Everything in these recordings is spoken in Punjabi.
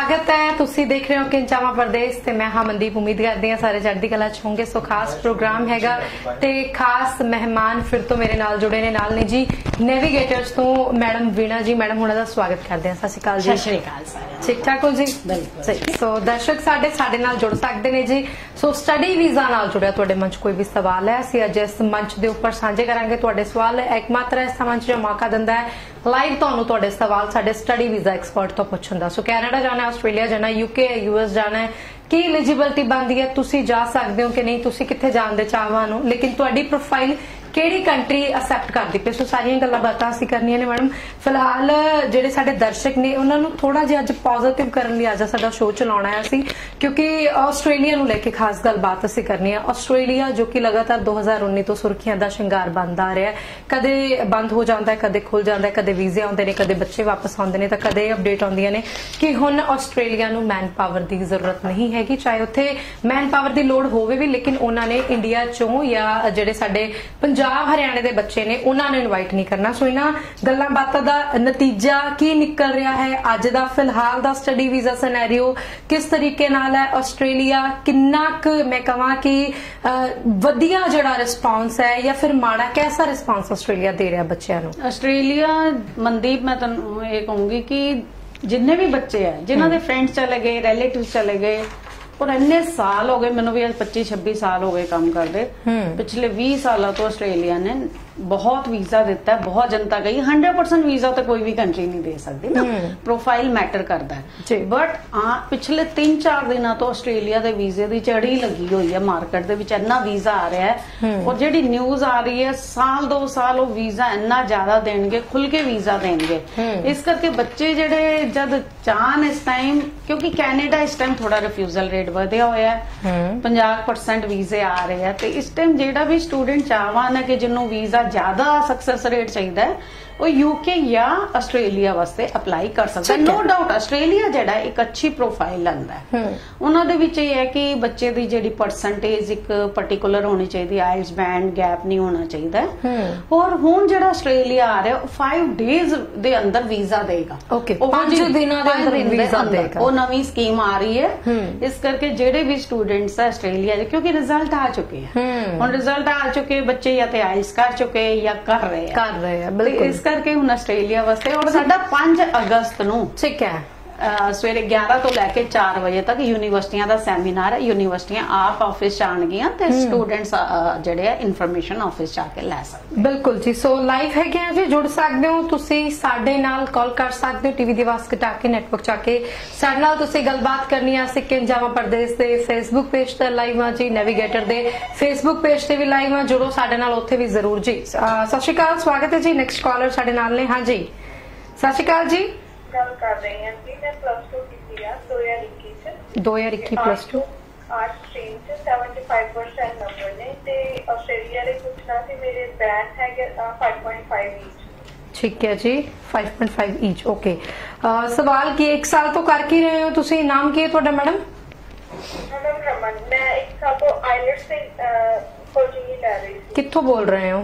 स्वागत है। तुसी देख रहे हो किंचावा प्रदेश ते मैं हाँ मनदीप। उम्मीद करती हूँ सारे चढ़दी कला च होंगे। सो खास प्रोग्राम हैगा ते खास मेहमान फिर तो मेरे नाल जुड़े ने नाल ने जी नेविगेटर्स तो मैडम वीणा जी। मैडम हुणां दा स्वागत करते हैं। सत श्री अकाल जी। सत श्री अकाल। ठीक ठाक हो जी? बिल्कुल। सो दर्शक साडे नाल जुड़ सकते ने जी। सो स्टडी वीजा नाल जुड़िया तुहाडे मन च कोई भी सवाल है असीं अज इस मंच दे उपर साझे करांगे तुहाडे सवाल। एकमात्र इस मंच जो मौका दिंदा है लाइव तुहानूं तुहाडे सवाल साडे स्टडी वीजा एक्सपर्ट तो पुछण दा। सो कैनेडा जाना, ऑस्ट्रेलिया जाना, यूके यूएस जाना है, की एलिजिबिलिटी बनती है, तुसी जा सकते हो कि नहीं, तुसी कित्थे जाण दे चाहवान हो, लेकिन तुहाडी प्रोफाइल केड़ी कंट्री एक्सेप्ट करती पे। सो सारियां गल्लां बातां असीं करनियां ने मैडम। फिलहाल जिहड़े साडे दर्शक ने उन्हां नूं थोड़ा जिहा अज पॉजिटिव करन लई अज साडा शो चलाउणा है असीं, क्योंकि ऑस्ट्रेलिया नूं लैके खास गलबात असीं करनी है। ऑस्ट्रेलिया जो कि लगातार 2019 तो सुर्खियां दा शिंगार बनदा आ रहा है। कदे बंद हो जाता है, कदे खुल जाता है, कदे वीजे आउंदे ने, कदे बच्चे वापस आउंदे ने, तां कदे अपडेट आउंदियां ने कि हुण ऑस्ट्रेलिया नूं मैन पावर की जरूरत नहीं हैगी। चाहे उत्थे मैन पावर की लोड़ होवे भी, लेकिन उन्होंने इंडिया चों या जिहड़े साडे पंजाब हरियाणे के बच्चे ने उन्होंने इनवाइट नहीं करना। सो इन्हां गल्लां बातां दा नतीजा की निकल रहा है अज दा फिलहाल दा स्टडी वीजा सिनेरियो किस तरीके नाल है। ऑस्ट्रेलिया किन्ना क मैं कहां कि वधिया जिहड़ा रिस्पॉन्स है या फिर माड़ा, कैसा रिस्पॉन्स ऑस्ट्रेलिया दे रहा बच्चों नूं? ऑस्ट्रेलिया मनदीप मैं तुहानूं ये कहूंगी कि जिन्ने भी बच्चे है जिन्हां दे फ्रेंड्स चले गए, रिलेटिव चले गए, और इन्ने साल हो गए, मैनू भी 25-26 साल हो गए काम करते। पिछले 20 सालों तो ऑस्ट्रेलिया ने बहुत वीजा दिता है, बहुत जनता गई। 100% वीजा तो कोई भी कंट्री नहीं दे सकती ना, प्रोफाइल मैटर करता है। बट पिछले 3-4 दिनों तो ऑस्ट्रेलिया के वीजे की चढ़ी लगी हुई है मार्केट दे विच। इन्ना वीजा आ रहा है और जिहड़ी न्यूज आ रही है साल 2 साल वो वीजा इन्ना ज्यादा देंगे, खुल के वीजा देंगे। इस करके बच्चे जिहड़े जद चाहन इस टाइम, क्योंकि कैनेडा इस टाइम थोड़ा रिफ्यूजल रेट वधिया होया है, 50% वीजे आ रहे हैं। तो इस टाइम जिहड़ा भी स्टूडेंट चाहवान है कि जिन्होंने वीजा ज्यादा सक्सेस रेट चाहिए वो यूके या ऑस्ट्रेलिया वास्ते अप्लाई कर सकता है। नो डाउट ऑस्ट्रेलिया जिहड़ा एक अच्छी प्रोफाइल लंदा है। उन्होंने विच ये है कि बच्चे की जिहड़ी परसेंटेज एक पर्टिकुलर होनी चाहिए, आइल्स बैंड गैप नहीं होना चाहिए। और हुण जिहड़ा ऑस्ट्रेलिया आ रहा है 5 डेज दे अंदर वीजा देगा। 5 दिनों दे अंदर वीजा देगा। वो नवी स्कीम आ रही है। इस करके जिहड़े भी स्टूडेंट्स है ऑस्ट्रेलिया दे, क्योंकि रिजल्ट आ चुके हैं, हुण रिजल्ट आ चुके, बच्चे या तो आइल्स कर चुके या कर रहे हैं बिल्कुल। इस करके हुण ऑस्ट्रेलिया वास्ते और साडा 5 अगस्त नूं ठीक है सवेरे 11 तो लैके 4 बजे तक यूनिवर्सिटियां दा सैमीनार है। यूनिवर्सिटियां आप ऑफिस आणगियां ते स्टूडेंट्स जिहड़े आ इन्फॉर्मेशन ऑफिस जाके लै सकदे। बिल्कुल जी। सो लाइव है क्या जी, जुड़ सकते हो तुसी साडे नाल, कॉल कर सकते हो, टीवी दी आवाज़ घटा के नेटवर्क जाके साडे नाल तुसी गलबात करनी है। असीं किंचावा प्रदेश दे फेसबुक पेज ते लाइव हां जी, नेविगेटर दे फेसबुक पेज ते भी लाइव हां। जुड़ो साडे नाल उत्थे भी जरूर जी। सत श्री अकाल, स्वागत है जी। नेक्स्ट कॉलर साडे नाल ने। हाँ जी सत श्री अकाल जी। गल कर रही हैं जी, मैं +2 की है 2021 2021 +2 आर्ट स्ट्रीम से 75% नंबर ने ते ऑस्ट्रेलिया दे पुछना सी मेरे बैंड है 5.5 ईच। ठीक है जी, 5.5 ईच। ओके, सवाल की 1 साल तो कर ही रहे हो तुसी, नाम की है ਤੁਹਾਡਾ मैडम? मैडम रमन। मैं 1 साल तो आइलेट्स से कोचिंग ही ले रही थी। कित्थों बोल रहे हो?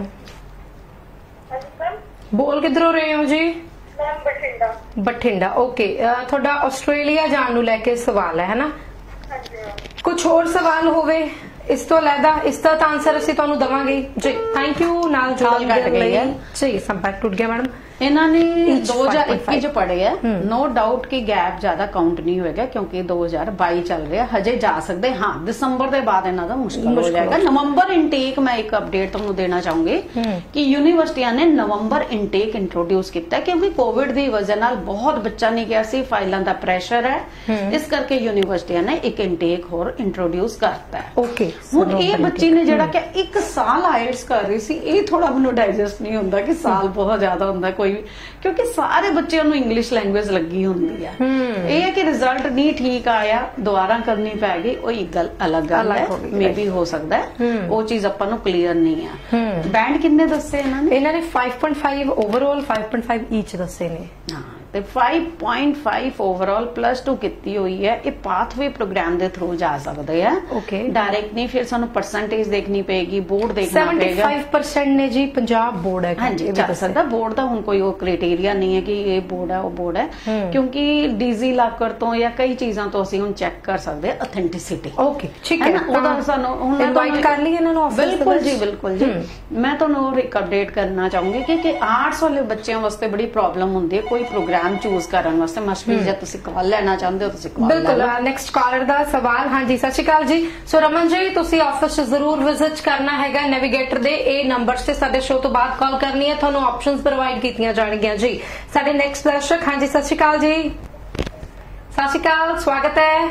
हाँ जी मैम। बोल किधरों रहे हो जी? मैम बठिंडा। बठिंडा। ओके, थोड़ा ऑस्ट्रेलिया जान नूं लैके सवाल है ना? हाँ जी मैम। कुछ और सवाल होवे इस तो अलहदा, इसका तो आंसर असीं तुहानूं दवांगे जी। Thank you. नाल जुड़न लई जी, संपर्क टूट गया मैडम। इन्होंने 2021 जो पढ़े है, नो डाउट कि गैप ज्यादा काउंट नहीं होएगा क्योंकि 2022 चल रहा है, हजे जा सकते। हाँ, दिसंबर के बाद इन्हों का मुश्किल हो जाएगा। नवंबर इनटेक मैं एक अपडेट तुहानूं देना चाहूंगी कि यूनिवर्सिटियां ने नवंबर इनटेक इंट्रोड्यूस किया, क्योंकि कोविड की वजह नाल बहुत बच्चा नहीं गया सी, फाइलों का प्रेशर है। इस करके यूनिवर्सिटियां ने एक इनटेक होर इंट्रोड्यूस करता है। ओके, हुण ये बच्ची ने जिहड़ा कि 1 साल आइल्स कर रही सी, ये थोड़ा मैनूं डाइजेस्ट नहीं होंदा कि साल बहुत ज्यादा होंदा कोई, क्योंकि सारे बच्चों नूं इंग्लिश लैंग्वेज लगी होंदी है। ये है कि रिजल्ट नहीं ठीक आया, दोबारा करनी पैगी, वही गल अलग गल है, मे बी हो सकता है वो चीज अपन नूं क्लीयर नहीं है। बैंड किन्ने दस्से इन्होंने? 5.5 ओवरऑल, 5.5 ईच दस्से ने। हाँ, ਤੇ 5.5 ओवरऑल +2 ਕੀਤੀ ਹੋਈ ਹੈ। ਇਹ ਪਾਥਵੇ ਪ੍ਰੋਗਰਾਮ ਦੇ ਥਰੂ ਜਾ ਸਕਦੇ ਆ। ਓਕੇ, ਡਾਇਰੈਕਟ ਨਹੀਂ, ਫਿਰ ਸਾਨੂੰ ਪਰਸੈਂਟੇਜ ਦੇਖਣੀ ਪਏਗੀ, ਬੋਰਡ ਦੇਖਣਾ ਪਏਗਾ। 75% ਨੇ ਜੀ ਪੰਜਾਬ ਬੋਰਡ ਹੈ। ਹਾਂਜੀ, ਚੱਲ ਸਕਦਾ ਬੋਰਡ ਦਾ ਹੁਣ ਕੋਈ ਉਹ ਕ੍ਰਾਈਟੇਰੀਆ क्राइटेरिया नहीं है कि ये बोर्ड है वो बोर्ड है, क्योंकि डिजी लॉकर तो या कई चीजों तो ਅਸੀਂ ਹੁਣ ਚੈੱਕ ਕਰ ਸਕਦੇ ਅਥੈਂਟਿਸਿਟੀ। ਓਕੇ ਠੀਕ ਹੈ, ਉਹਦਾ ਸਾਨੂੰ ਹੁਣ ਇਨਵਾਈਟ ਕਰ ਲਈ ਇਹਨਾਂ ਨੂੰ ਆਫਿਸ। ਬਿਲਕੁਲ ਜੀ ਬਿਲकुल जी। मैं ਤੁਹਾਨੂੰ ਇੱਕ ਅਪਡੇਟ ਕਰਨਾ ਚਾਹੂੰਗੀ ਕਿ ਆਰਟਸ ਵਾਲੇ ਬੱਚਿਆਂ ਵਾਸਤੇ ਬੜੀ ਪ੍ਰੋਬਲਮ ਹੁੰਦੀ ਹੈ ਕੋਈ ਪ੍ਰੋਗਰਾਮ ਚੂਜ਼ ਕਰਨ ਵਾਸਤੇ। ਮਸਟ ਵੀ ਜੇ ਤੁਸੀਂ ਕਾਲ ਲੈਣਾ ਚਾਹੁੰਦੇ ਹੋ ਤੁਸੀਂ ਕਾਲ ਬਿਲਕੁਲ। ਨੈਕਸਟ ਕਾਲਰ ਦਾ ਸਵਾਲ। ਹਾਂਜੀ ਸਤਿ ਸ਼੍ਰੀ ਅਕਾਲ ਜੀ। ਸੋ ਰਮਨ ਜੀ ਤੁਸੀਂ ਆਫਿਸ 'ਚ ਜ਼ਰੂਰ ਵਿਜ਼ਿਟ ਕਰਨਾ ਹੈਗਾ ਨੈਵੀਗੇਟਰ ਦੇ। ਇਹ ਨੰਬਰਸ ਤੇ ਸਾਡੇ ਸ਼ੋਅ ਤੋਂ ਬਾਅਦ ਕਾਲ ਕਰਨੀ ਹੈ, ਤੁਹਾਨੂੰ ਆਪਸ਼ਨਸ ਪ੍ਰੋਵਾਈਡ ਕੀਤੀਆਂ ਜਾਣਗੀਆਂ ਜੀ। ਸਾਡੇ ਨੈਕਸਟ ਦਰਸ਼ਕ। ਹਾਂਜੀ ਸਤਿ ਸ਼੍ਰੀ ਅਕਾਲ ਜੀ। ਸਤਿ ਸ਼੍ਰੀ ਅਕਾਲ, ਸਵਾਗਤ ਹੈ।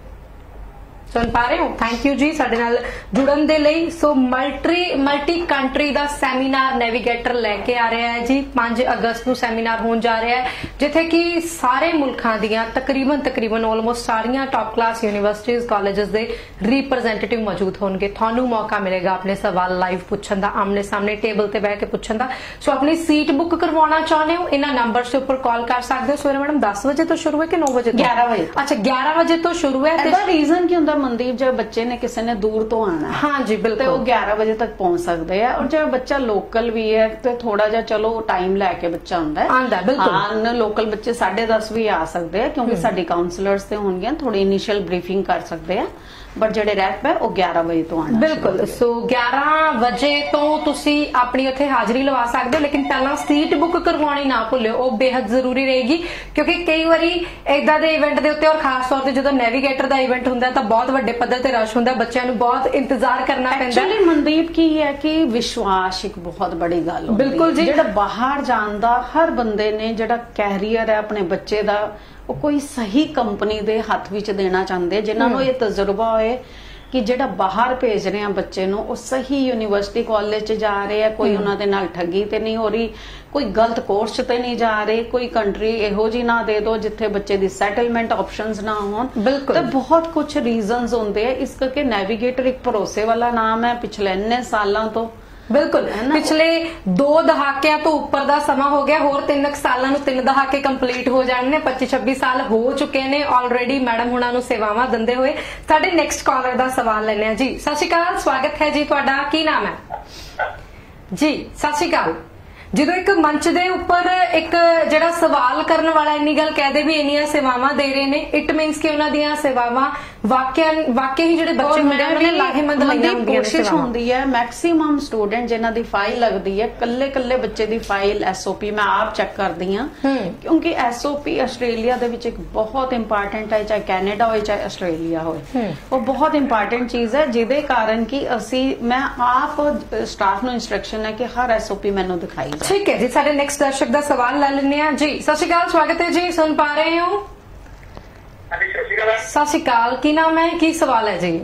ਸੁਣ ਪਾ ਰਹੇ ਹੋ? ਥੈਂਕ ਯੂ ਜੀ ਸਾਡੇ ਨਾਲ ਜੁੜਨ ਦੇ ਲਈ। ਸੋ ਮਲਟੀ ਕੰਟਰੀ ਦਾ ਸੈਮੀਨਾਰ ਨੈਵੀਗੇਟਰ ਲੈ ਕੇ ਆ ਰਿਹਾ ਹੈ ਜੀ। 5 ਅਗਸਤ ਨੂੰ ਸੈਮੀਨਾਰ ਹੋਣ ਜਾ ਰਿਹਾ ਹੈ ਜਿੱਥੇ ਕਿ ਸਾਰੇ ਮੁਲਕਾਂ ਦੀਆਂ ਤਕਰੀਬਨ ਆਲਮੋਸਟ ਸਾਰੀਆਂ ਟਾਪ ਕਲਾਸ ਯੂਨੀਵਰਸਿਟੀਜ਼ ਕਾਲਜਸ ਦੇ ਰਿਪਰੈਜ਼ੈਂਟੇਟਿਵ ਮੌਜੂਦ ਹੋਣਗੇ। ਤੁਹਾਨੂੰ ਮੌਕਾ ਮਿਲੇਗਾ ਆਪਣੇ ਸਵਾਲ ਲਾਈਵ ਪੁੱਛਣ ਦਾ, ਆਮਨੇ ਸਾਹਮਣੇ ਟੇਬਲ ਤੇ ਬਹਿ ਕੇ ਪੁੱਛਣ ਦਾ। ਸੋ ਆਪਣੀ ਸੀਟ ਬੁੱਕ ਕਰਵਾਉਣਾ ਚਾਹੁੰਦੇ ਹੋ ਇਹਨਾਂ ਨੰਬਰਸ ਦੇ ਉੱਪਰ ਕਾਲ ਕਰ ਸਕਦੇ ਹੋ। ਸਵੇਰੇ ਮੈਡਮ 10 ਵਜੇ ਤੋਂ ਸ਼ੁਰੂ ਹੈ ਕਿ 9 ਵਜੇ ਤੋਂ? 11 ਵਜੇ। ਅੱਛਾ 11 ਵਜੇ ਤੋਂ ਸ਼ੁਰੂ ਹੈ। ਇਹਦਾ ਰੀਜ਼ਨ ਕੀ ਹੁੰਦਾ ਮਨਦੀਪ, ਜੇ ਬੱਚੇ ਨੇ ਕਿਸੇ ਨੇ ਦੂਰ ਤੋਂ ਆਣਾ ਹਾਂ ਜੀ ਬਿਲਕੁਲ, ਤੇ ਉਹ 11 ਵਜੇ ਤੱਕ ਪਹੁੰਚ ਸਕਦੇ ਆ। ਔਰ ਜੇ ਬੱਚਾ ਲੋਕਲ ਵੀ ਹੈ ਤੇ ਥੋੜਾ ਜਿਹਾ ਚਲੋ ਟਾਈਮ ਲੈ ਕੇ ਬੱਚਾ ਆਉਂਦਾ ਬਿਲਕੁਲ। ਹਾਂ ਲੋਕਲ ਬੱਚੇ 10:30 ਵੀ ਆ ਸਕਦੇ ਆ ਕਿਉਂਕਿ ਸਾਡੀ ਕਾਉਂਸਲਰਸ ਤੇ ਹੋਣਗੀਆਂ, ਥੋੜੀ ਇਨੀਸ਼ੀਅਲ ਬਰੀਫਿੰਗ ਕਰ ਸਕਦੇ ਆ। ਬਟ ਜਿਹੜੇ ਰੈਪ ਹੈ ਉਹ 11 ਵਜੇ ਤੋਂ ਆਣਾ। ਬਿਲਕੁਲ। ਸੋ 11 ਵਜੇ ਤੋਂ ਤੁਸੀਂ ਆਪਣੀ ਉੱਥੇ ਹਾਜ਼ਰੀ ਲਵਾ ਸਕਦੇ ਹੋ, ਲੇਕਿਨ ਪਹਿਲਾਂ ਸੀਟ ਬੁੱਕ ਕਰਵਾਉਣੀ ਨਾ ਭੁੱਲਿਓ, ਉਹ ਬੇहद ਜ਼ਰੂਰੀ ਰਹੇਗੀ ਕਿਉਂਕਿ ਕਈ ਵਾਰੀ ਇਦਾਂ ਦੇ ਇਵੈਂਟ ਦੇ ਉੱਤੇ ਔਰ ਖਾਸ ਤੌਰ ਤੇ ਜਦੋਂ ਨੈਵੀਗੇਟਰ ਦਾ ਇਵੈਂਟ ਹੁੰਦਾ ਤਾਂ ਬਹੁਤ ਵੱਡੇ ਪੱਧਰ ਤੇ ਰਸ਼ ਹੁੰਦਾ, ਬੱਚਿਆਂ ਨੂੰ ਬਹੁਤ ਇੰਤਜ਼ਾਰ ਕਰਨਾ ਪੈਂਦਾ। ਐਕਚੁਅਲੀ ਮਨਦੀਪ ਕੀ ਹੈ ਕਿ ਵਿਸ਼ਵਾਸ ਇੱਕ ਬਹੁਤ ਬੜੀ ਗੱਲ ਹੁੰਦੀ ਹੈ। ਬਿਲਕੁਲ ਜੀ। ਜਿਹੜਾ ਬਾਹਰ ਜਾਣ ਦਾ ਹਰ ਬੰਦੇ ਨੇ ਜਿਹੜਾ ਕੈਰੀਅਰ ਹੈ ਆਪਣੇ ਬੱਚੇ ਦਾ ਉਹ ਕੋਈ ਸਹੀ ਕੰਪਨੀ ਦੇ ਹੱਥ ਵਿੱਚ ਦੇਣਾ ਚਾਹੁੰਦੇ, ਜਿਨ੍ਹਾਂ ਨੂੰ ਇਹ ਤਜਰਬਾ ਹੋਏ ਕਿ ਜਿਹੜਾ ਬਾਹਰ ਭੇਜ ਰਹੇ ਆ ਬੱਚੇ ਨੂੰ ਉਹ ਸਹੀ ਯੂਨੀਵਰਸਿਟੀ ਕਾਲਜ 'ਚ ਜਾ ਰਹੇ ਆ, ਕੋਈ ਉਹਨਾਂ ਦੇ ਨਾਲ ਠੱਗੀ ਤੇ ਨਹੀਂ ਹੋ ਰਹੀ, ਕੋਈ ਗਲਤ ਕੋਰਸ 'ਚ ਤੇ ਨਹੀਂ ਜਾ ਰਹੇ, ਕੋਈ ਕੰਟਰੀ ਇਹੋ ਜੀ ਨਾ ਦੇ ਦੋ ਜਿੱਥੇ ਬੱਚੇ ਦੀ ਸੈਟਲਮੈਂਟ ਆਪਸ਼ਨਸ ਨਾ ਹੋਣ। ਤੇ ਬਹੁਤ ਕੁਝ ਰੀਜ਼ਨਸ ਹੁੰਦੇ ਆ। ਇਸ ਕਰਕੇ ਨੈਵੀਗੇਟਰ ਇੱਕ ਭਰੋਸੇ ਵਾਲਾ ਨਾਮ ਹੈ ਪਿਛਲੇ ਇੰਨੇ ਸਾਲਾਂ ਤੋਂ। ਬਿਲਕੁਲ। ਪਿਛਲੇ 2 ਦਹਾਕਿਆਂ ਤੋਂ ਉੱਪਰ ਦਾ ਸਮਾਂ ਹੋ ਗਿਆ, ਹੋਰ 3 ਸਾਲਾਂ ਨੂੰ 3 ਦਹਾਕੇ ਕੰਪਲੀਟ ਹੋ ਜਾਣੇ ਨੇ। 25-26 ਸਾਲ ਹੋ ਚੁੱਕੇ ਨੇ ਆਲਰੇਡੀ ਮੈਡਮ ਹੁਣਾਂ ਨੂੰ ਸੇਵਾਵਾਂ ਦਿੰਦੇ ਹੋਏ। ਸਾਡੇ ਨੈਕਸਟ ਕਾਲਰ ਦਾ ਸਵਾਲ ਲੈਣੇ ਆ ਜੀ। ਸਤਿ ਸ਼੍ਰੀ ਅਕਾਲ, ਸਵਾਗਤ ਹੈ ਜੀ ਤੁਹਾਡਾ। ਕੀ ਨਾਮ ਹੈ ਜੀ? ਸਤਿ ਸ਼੍ਰੀ ਅਕਾਲ। ਜਦੋਂ ਇੱਕ ਮੰਚ ਦੇ ਉੱਪਰ ਇੱਕ ਜਿਹੜਾ ਸਵਾਲ ਕਰਨ ਵਾਲਾ ਇੰਨੀ ਗੱਲ ਕਹਿ ਦੇ ਵੀ ਇੰਨੀਆਂ ਸੇਵਾਵਾਂ ਦੇ ਰਹੇ ਨੇ, ਇਟ ਮੀਨਸ ਕਿ ਉਹਨਾਂ ਦੀਆਂ ਸੇਵਾਵਾਂ ਵਾਕਿਆ ਹੀ ਜਿਹੜੇ ਬੱਚੇ ਹੁੰਦੇ ਉਹਨਾਂ ਨੇ ਲਾਹੇਮੰਦ ਲਈਆਂ ਹੁੰਦੀਆਂ ਨੇ। ਕੋਸ਼ਿਸ਼ ਹੁੰਦੀ ਹੈ ਮੈਕਸਿਮਮ ਸਟੂਡੈਂਟ ਜਿਨ੍ਹਾਂ ਦੀ ਫਾਈਲ ਲੱਗਦੀ ਹੈ ਕੱਲੇ ਬੱਚੇ ਦੀ ਫਾਈਲ ਐਸਓਪੀ ਮੈਂ ਆਪ ਚੈੱਕ ਕਰਦੀ ਹਾਂ ਕਿਉਂਕਿ ਐਸਓਪੀ ਆਸਟ੍ਰੇਲੀਆ ਦੇ ਵਿੱਚ ਇੱਕ ਬਹੁਤ ਇੰਪੋਰਟੈਂਟ ਹੈ, ਚਾਹੇ ਕੈਨੇਡਾ ਹੋਵੇ ਚਾਹੇ ਆਸਟ੍ਰੇਲੀਆ ਹੋਵੇ। ਉਹ ਬਹੁਤ ਇੰਪੋਰਟੈਂਟ ਚੀਜ਼ ਹੈ ਜਿਹਦੇ ਕਾਰਨ ਕਿ ਮੈਂ ਆਪ ਸਟਾਫ ਨੂੰ ਇੰਸਟਰਕਸ਼ਨ ਹੈ ਕਿ ਹਰ ਐਸਓਪੀ ਮੈਨੂੰ ਦਿਖਾਈ। ਠੀਕ ਹੈ ਜੀ। ਸਾਡੇ ਨੈਕਸਟ ਦਰਸ਼ਕ ਦਾ ਸਵਾਲ ਲੈ ਲੈਂਦੇ ਆ ਜੀ। ਸਤਿ ਸ਼੍ਰੀ ਅਕਾਲ, ਸਵਾਗਤ ਹੈ ਜੀ। ਸੁਣ ਪਾ ਰਹੇ ਹੋ? ਸਤਿ ਸ਼੍ਰੀ ਅਕਾਲ। ਕੀ ਨਾਮ ਹੈ, ਕੀ ਸਵਾਲ ਹੈ ਜੀ?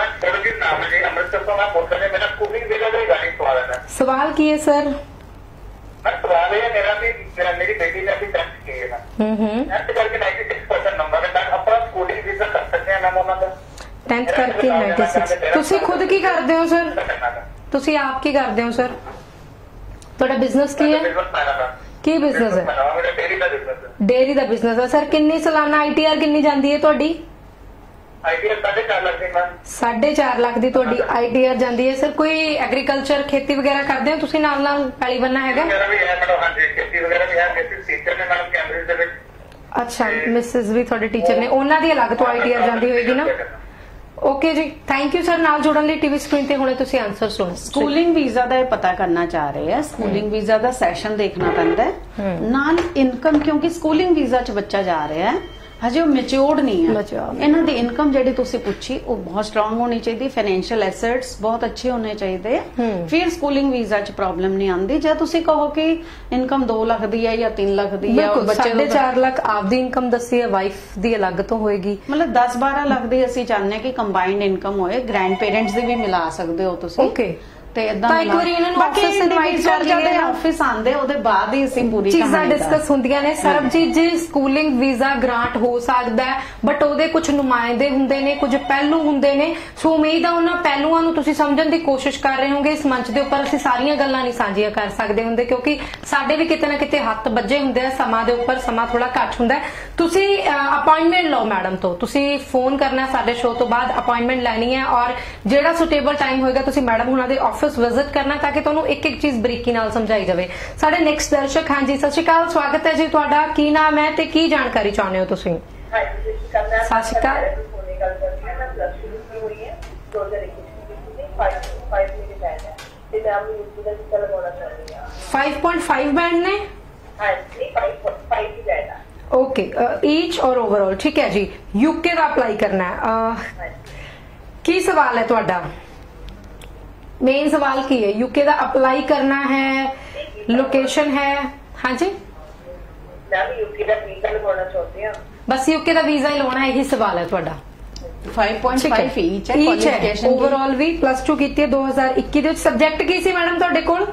ਸਵਾਲ ਕੀ ਹੈ ਸਰ? ਸਵਾਲ ਇਹ ਮੇਰਾ ਵੀ ਮੇਰੀ ਬੇਟੀ ਨੇ ਵੀ 10th ਕੀ ਹੈ ਨਾ ਕਰਕੇ 96% ਨੰਬਰ ਹੈ, ਤਾਂ ਆਪਣਾ ਸਕੂਲਿੰਗ ਵੀਜ਼ਾ ਕਰ ਸਕਦੇ ਹਾਂ ਨਾਮ ਉਹਨਾਂ ਦਾ 10th ਕਰਕੇ 96। ਤੁਸੀਂ ਖੁਦ ਕੀ ਕਰਦੇ ਹੋ ਸਰ? ਤੁਸੀਂ ਆਪ ਕੀ ਕਰਦੇ ਹੋ ਸਰ? ਤੁਹਾਡਾ ਬਿਜ਼ਨਸ ਕੀ ਹੈ? ਕੀ ਬਿਜ਼ਨਸ ਹੈ? ਡੇਅਰੀ ਦਾ ਬਿਜ਼ਨਸ ਹੈ ਸਰ। ਕਿੰਨੀ ਸਾਲਾਨਾ ITR ਕਿੰਨੀ ਜਾਂਦੀ ਹੈ ਤੁਹਾਡੀ? ITR 4.5 ਲੱਖ ਦੀ। 4.5 ਲੱਖ ਦੀ ਤੁਹਾਡੀ ITR ਜਾਂਦੀ ਹੈ ਸਰ। ਕੋਈ ਐਗਰੀਕਲਚਰ ਖੇਤੀ ਵਗੈਰਾ ਕਰਦੇ ਹੋ ਤੁਸੀਂ? ਨਾਲ ਪੈਲੀ ਬੰਨਾ ਹੈਗਾ? ਅੱਛਾ, ਮਿਸਿਸ ਵੀ ਤੁਹਾਡੇ ਟੀਚਰ ਨੇ, ਉਹਨਾਂ ਦੀ ਅਲੱਗ ਤੋਂ ITR ਜਾਂਦੀ ਹੋਏਗੀ ਨਾ? ਓਕੇ ਜੀ, ਥੈਂਕ ਯੂ ਸਰ। ਨਾਲ ਜੁੜਨ ਲਈ ਟੀਵੀ ਸਕਰੀਨ ਤੇ ਹੁਣੇ ਤੁਸੀਂ ਆਨਸਰ ਸੁਣੋ। ਸਕੂਲਿੰਗ ਵੀਜ਼ਾ ਦਾ ਇਹ ਪਤਾ ਕਰਨਾ ਚਾਹ ਰਹੇ ਆ। ਸਕੂਲਿੰਗ ਵੀਜ਼ਾ ਦਾ ਸੈਸ਼ਨ ਦੇਖਣਾ ਪੈਂਦਾ ਹੈ ਨਾਲ ਇਨਕਮ, ਕਿਉਂਕਿ ਸਕੂਲਿੰਗ ਵੀਜ਼ਾ 'ਚ ਬੱਚਾ ਜਾ ਰਿਹਾ ਹੈ ਹਜੇ ਉਹ ਮੈਚਿਓਰਡ ਨਹੀਂ ਹੈ। ਇਹਨਾਂ ਦੀ ਇਨਕਮ ਜਿਹੜੀ ਤੁਸੀਂ ਪੁੱਛੀ ਉਹ ਬਹੁਤ ਸਟਰੋਂਗ ਹੋਣੀ ਚਾਹੀਦੀ, ਫਾਈਨੈਂਸ਼ੀਅਲ ਐਸੈਟਸ ਬਹੁਤ ਅੱਛੇ ਹੋਣੇ ਚਾਹੀਦੇ, ਫਿਰ ਸਕੂਲਿੰਗ ਵੀਜ਼ਾ 'ਚ ਪ੍ਰੋਬਲਮ ਨਹੀਂ ਆਉਂਦੀ। ਜੇ ਤੁਸੀਂ ਕਹੋ ਕਿ ਇਨਕਮ 2 ਲੱਖ ਦੀ ਹੈ ਜਾਂ 3 ਲੱਖ ਦੀ ਹੈ, ਬੱਚੇ 4.5 ਲੱਖ ਆਪਦੀ ਇਨਕਮ ਦੱਸੀ ਹੈ, ਵਾਈਫ ਦੀ ਅਲੱਗ ਤੋਂ ਹੋਏਗੀ, ਮਤਲਬ 10-12 ਲੱਖ ਦੀ ਅਸੀਂ ਚਾਹੁੰਦੇ ਕਿ ਕੰਬਾਈਨਡ ਇਨਕਮ ਹੋਏ। ਗ੍ਰੈਂਡ ਪੇਰੈਂਟਸ ਦੀ ਵੀ ਮਿਲਾ ਸਕਦੇ ਹੋ ਤੁਸੀਂ। ਓਕੇ, ਤੇ ਇਦਾਂ ਇੱਕ ਵਾਰੀ ਇਹਨਾਂ ਨੂੰ ਆਫਿਸ ਇਨਵਾਈਟ ਕਰ ਲਈਏ, ਆਫਿਸ ਆਂਦੇ ਉਹਦੇ ਬਾਅਦ ਹੀ ਅਸੀਂ ਪੂਰੀ ਚੀਜ਼ਾਂ ਡਿਸਕਸ ਹੁੰਦੀਆਂ ਨੇ। ਸਰਬਜੀਤ ਜੀ, ਸਕੂਲਿੰਗ ਵੀਜ਼ਾ ਗ੍ਰਾਂਟ ਹੋ ਸਕਦਾ ਹੈ ਬਟ ਉਹਦੇ ਕੁਝ ਨੁਮਾਇੰਦੇ ਹੁੰਦੇ ਨੇ, ਕੁਝ ਪਹਿਲੂ ਹੁੰਦੇ ਨੇ। ਸੋ ਉਮੀਦ ਆ ਉਹਨਾਂ ਪਹਿਲੂਆਂ ਨੂੰ ਤੁਸੀਂ ਸਮਝਣ ਦੀ ਕੋਸ਼ਿਸ਼ ਕਰ ਰਹੇ ਹੋਗੇ। ਇਸ ਮੰਚ ਦੇ ਉੱਪਰ ਅਸੀਂ ਸਾਰੀਆਂ ਗੱਲਾਂ ਨਹੀਂ ਸਾਂਝੀਆਂ ਕਰ ਸਕਦੇ ਹੁੰਦੇ ਕਿਉਂਕਿ ਸਾਡੇ ਵੀ ਕਿਤੇ ਨਾ ਕਿਤੇ ਹੱਥ ਵੱਜੇ ਹੁੰਦੇ ਆ ਸਮਾਂ ਦੇ ਉੱਪਰ, ਸਮਾਂ ਥੋੜਾ ਘੱਟ ਹੁੰਦਾ। ਤੁਸੀਂ ਅਪਾਇੰਟਮੈਂਟ ਲਓ ਮੈਡਮ ਤੋਂ, ਤੁਸੀਂ ਫੋਨ ਕਰਨਾ ਸਾਡੇ ਸ਼ੋਅ ਤੋਂ ਬਾਅਦ, ਅਪਾਇੰਟਮੈਂਟ ਲੈਣੀ ਹੈ ਔਰ ਜਿਹੜਾ ਸੁਟੇਬਲ ਟਾਈਮ ਹੋਏਗਾ ਤੁਸੀਂ ਮੈਡਮ ਹੁਣਾਂ ਦੇ ਆਫਿਸ ਆਫਿਸ ਵਿਜ਼ਿਟ ਕਰਨਾ ਤਾਂ ਕਿ ਤੁਹਾਨੂੰ ਇੱਕ ਇੱਕ ਚੀਜ਼ ਬਰੀਕੀ ਨਾਲ ਸਮਝਾਈ ਜਾਵੇ। ਸਾਡੇ ਨੈਕਸਟ ਦਰਸ਼ਕ, ਹਾਂਜੀ ਸਤਿ ਸ਼੍ਰੀ ਅਕਾਲ, ਸਵਾਗਤ ਹੈ ਜੀ ਤੁਹਾਡਾ। ਕੀ ਨਾਮ ਹੈ ਤੇ ਕੀ ਜਾਣਕਾਰੀ ਚਾਹੁੰਦੇ ਹੋ ਤੁਸੀਂ? ਸਤਿ ਸ਼੍ਰੀ ਅਕਾਲ। 5.5 बैंड ने? ओके, ईच और ओवरऑल, ठीक है जी। यूके का अप्लाई करना है। की सवाल है तुहाडा? मेन सवाल की है? यूके का अप्लाई करना है, लोकेशन है? हाँ जी, बस यूके का वीजा ही लोना है, यही सवाल है तुहाडा। 5.5 ईच है ओवरऑल भी +2 की 2021 सब्जेक्ट की सी मैडम तुहाडे कोल?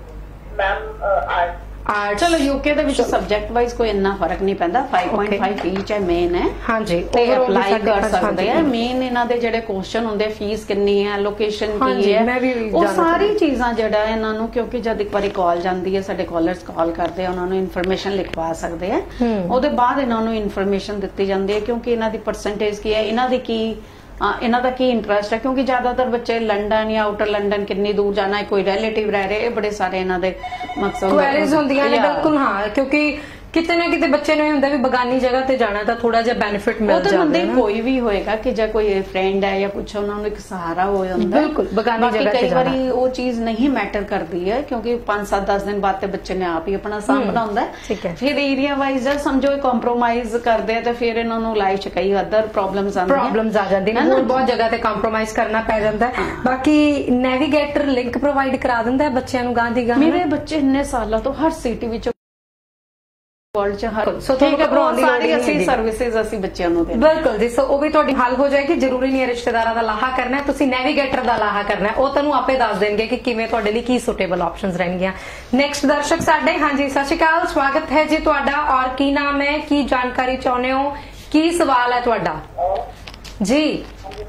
आर्ट। चलो यूके ਦੇ ਵਿੱਚ ਸਬਜੈਕਟ ਵਾਈਜ਼ ਕੋਈ ਇੰਨਾ ਫਰਕ ਨਹੀਂ ਪੈਂਦਾ। 5.5 ਈਚ ਹੈ ਮੇਨ ਹੈ। ਹਾਂਜੀ, ਤੇ ਅਪਲਾਈ ਕਰ ਸਕਦੇ ਆ। ਮੇਨ ਇਹਨਾਂ ਦੇ ਜਿਹੜੇ ਕੁਐਸਚਨ ਹੁੰਦੇ, ਫੀਸ ਕਿੰਨੀ ਹੈ, ਲੋਕੇਸ਼ਨ ਕੀ ਹੈ, ਉਹ ਸਾਰੀ ਚੀਜ਼ਾਂ ਜਿਹੜਾ ਇਹਨਾਂ ਨੂੰ, ਕਿਉਂਕਿ ਜਦ ਇੱਕ ਵਾਰੀ ਕਾਲ ਜਾਂਦੀ ਹੈ, ਸਾਡੇ ਕਾਲਰਸ ਕਾਲ ਕਰਦੇ ਆ, ਉਹਨਾਂ ਨੂੰ ਇਨਫੋਰਮੇਸ਼ਨ ਲਿਖਵਾ ਸਕਦੇ ਆ। ਉਹਦੇ ਬਾਅਦ ਇਹਨਾਂ ਨੂੰ ਇਨਫੋਰਮੇਸ਼ਨ ਦਿੱਤੀ ਜਾਂਦੀ ਹੈ, ਕਿਉਂਕਿ ਇਹਨਾਂ ਦੀ ਪਰਸੈਂਟੇਜ ਕੀ ਹੈ, ਇਹਨਾਂ ਦੀ ਕੀ ਇਹਨਾਂ ਦਾ ਕੀ ਇੰਟਰਸਟ ਹੈ, ਕਿਉਂਕਿ ਜ਼ਿਆਦਾਤਰ ਬੱਚੇ ਲੰਡਨ ਜਾਂ ਆਊਟਰ ਲੰਡਨ ਕਿੰਨੀ ਦੂਰ ਜਾਣਾ, ਕੋਈ ਰਿਲੇਟਿਵ ਰਹਿ ਰਹੇ, ਇਹ ਬੜੇ ਸਾਰੇ ਇਹਨਾਂ ਦੇ ਮਕਸਦ ਕੁਐਰੀਜ਼ ਹੁੰਦੀਆਂ ਨੇ। ਬਿਲਕੁਲ ਹਾਂ, ਕਿਉਂਕਿ ਕਿਤੇ ਨਾ ਕਿਤੇ ਬੱਚੇ ਨੂੰ ਇਹ ਹੁੰਦਾ ਵੀ ਬਗਾਨੀ ਜਗ੍ਹਾ ਤੇ ਜਾਣਾ ਤਾਂ ਥੋੜਾ ਜਿਹਾ ਬੈਨੀਫਿਟ ਮਿਲ ਜਾਂਦਾ ਹੈ। ਉਹ ਤਾਂ ਬੰਦੇ ਕੋਈ ਵੀ ਹੋਏਗਾ ਕਿ ਜੇ ਕੋਈ ਫਰੈਂਡ ਹੈ ਜਾਂ ਕੁਛ, ਉਹਨਾਂ ਨੂੰ ਇੱਕ ਸਹਾਰਾ ਹੋ ਜਾਂਦਾ। ਬਿਲਕੁਲ, ਬਗਾਨੀ ਜਗ੍ਹਾ ਤੇ ਜਾਣਾ। ਕਈ ਵਾਰੀ ਉਹ ਚੀਜ਼ ਨਹੀਂ ਮੈਟਰ ਕਰਦੀ ਹੈ, ਕਿਉਂਕਿ 5-7-10 ਦਿਨ ਬਾਅਦ ਤੇ ਬੱਚੇ ਨੇ ਆਪ ਹੀ ਆਪਣਾ ਸਾਹਮਣਾ ਹੁੰਦਾ ਹੈ। ਫਿਰ ਏਰੀਆ ਵਾਈਜ਼ ਸਮਝੋ ਕੰਪਰੋਮਾਈਜ਼ ਕਰਦੇ ਆ, ਤੇ ਫਿਰ ਇਹਨਾਂ ਨੂੰ ਲਾਈਫ 'ਚ ਕਈ ਅਦਰ ਪ੍ਰੋਬਲਮਸ ਆ ਜਾਂਦੀਆਂ ਨੇ। ਹੋਰ ਬਹੁਤ ਜਗ੍ਹਾ ਤੇ ਕੰਪਰੋਮਾਈਜ਼ ਕਰਨਾ ਪੈ ਜਾਂਦਾ ਹੈ। ਬਾਕੀ ਨੈਵੀਗੇਟਰ ਲਿੰਕ ਪ੍ਰੋਵਾਈਡ ਕਰਾ ਦਿੰਦਾ ਹੈ ਬੱਚਿਆਂ ਨੂੰ ਗਾਂ ਦੀ ਗਾਂ। ਮੇਰੇ ਬੱਚੇ ਇੰਨੇ ਸਾਲਾਂ ਤੋਂ ਹਰ ਸਿਟੀ ਵਿੱਚ ਵਰਲਡ ਚ ਸੋ ਤੁਹਾਨੂੰ ਘਬਰਾਉਣ ਦੀ ਲੋੜ ਨਹੀਂ ਹੈ। ਅਸੀਂ ਸਰਵਿਸਿਜ਼ ਅਸੀਂ ਬੱਚਿਆਂ ਨੂੰ ਦਿੰਦੇ। ਬਿਲਕੁਲ ਜੀ, ਸੋ ਉਹ ਵੀ ਤੁਹਾਡੀ ਹੱਲ ਹੋ ਜਾਏਗੀ। ਜ਼ਰੂਰੀ ਨਹੀਂ ਹੈ ਰਿਸ਼ਤੇਦਾਰਾਂ ਦਾ ਲਾਹਾ ਕਰਨਾ, ਤੁਸੀਂ ਨੈਵੀਗੇਟਰ ਦਾ ਲਾਹਾ ਕਰਨਾ। ਉਹ ਤੁਹਾਨੂੰ ਆਪੇ ਦੱਸ ਦੇਣਗੇ ਕਿ ਕਿਵੇਂ ਤੁਹਾਡੇ ਲਈ ਕੀ ਸੁਟੇਬਲ ਆਪਸ਼ਨਸ ਰਹਿਣਗੀਆਂ। ਨੈਕਸਟ ਦਰਸ਼ਕ ਸਾਡੇ, ਹਾਂਜੀ ਸਤਿ ਸ਼੍ਰੀ ਅਕਾਲ, ਸਵਾਗਤ ਹੈ ਜੀ ਤੁਹਾਡਾ। ਔਰ ਕੀ ਨਾਮ ਹੈ, ਕੀ ਜਾਣਕਾਰੀ ਚਾਹੁੰਦੇ ਹੋ, ਕੀ ਸਵਾਲ ਹੈ ਤੁਹਾਡਾ? ਜੀ,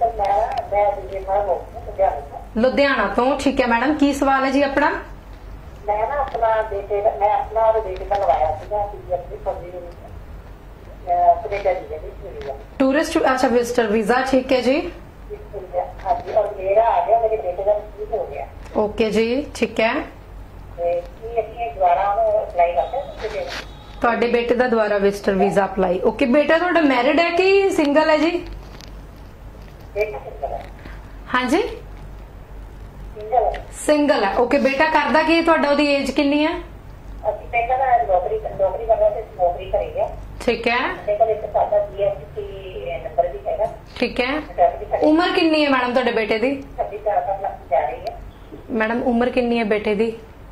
ਲੁਧਿਆਣਾ ਤੋਂ, ਠੀਕ ਹੈ ਮੈਡਮ, ਕੀ ਸਵਾਲ ਹੈ ਜੀ ਆਪਣਾ? मैं ना अपना बेटे और बेटे का लगाया था अपनी फर्जी वीजा, टूरिस्ट, अच्छा विजिटर वीजा, ठीक है जी। हाँ जी, और मेरा आ गया, मेरे बेटे का ठीक हो गया। ओके जी, ठीक है। दोबारा अप्लाई करते हैं ਤੁਹਾਡੇ ਬੇਟੇ ਦਾ ਦੁਬਾਰਾ ਵਿਜ਼ਟਰ ਵੀਜ਼ਾ ਅਪਲਾਈ। ਓਕੇ, ਬੇਟਾ ਤੁਹਾਡਾ ਮੈਰਿਡ ਹੈ ਕਿ ਸਿੰਗਲ ਹੈ ਜੀ? ਹਾਂਜੀ, ਸਿੰਗਲ ਹੈ। ਓਕੇ, ਬੇਟਾ ਕਰਦਾ ਕੀ ਤੁਹਾਡਾ? ਉਹਦੀ ਏਜ ਕਿੰਨੀ ਹੈ? ਠੀਕ ਹੈ, ਠੀਕ ਹੈ। ਉਮਰ ਕਿੰਨੀ ਹੈ ਮੈਡਮ ਤੁਹਾਡੇ ਬੇਟੇ ਦੀ? ਮੈਡਮ ਉਮਰ ਕਿੰਨੀ ਹੈ ਬੇਟੇ ਦੀ?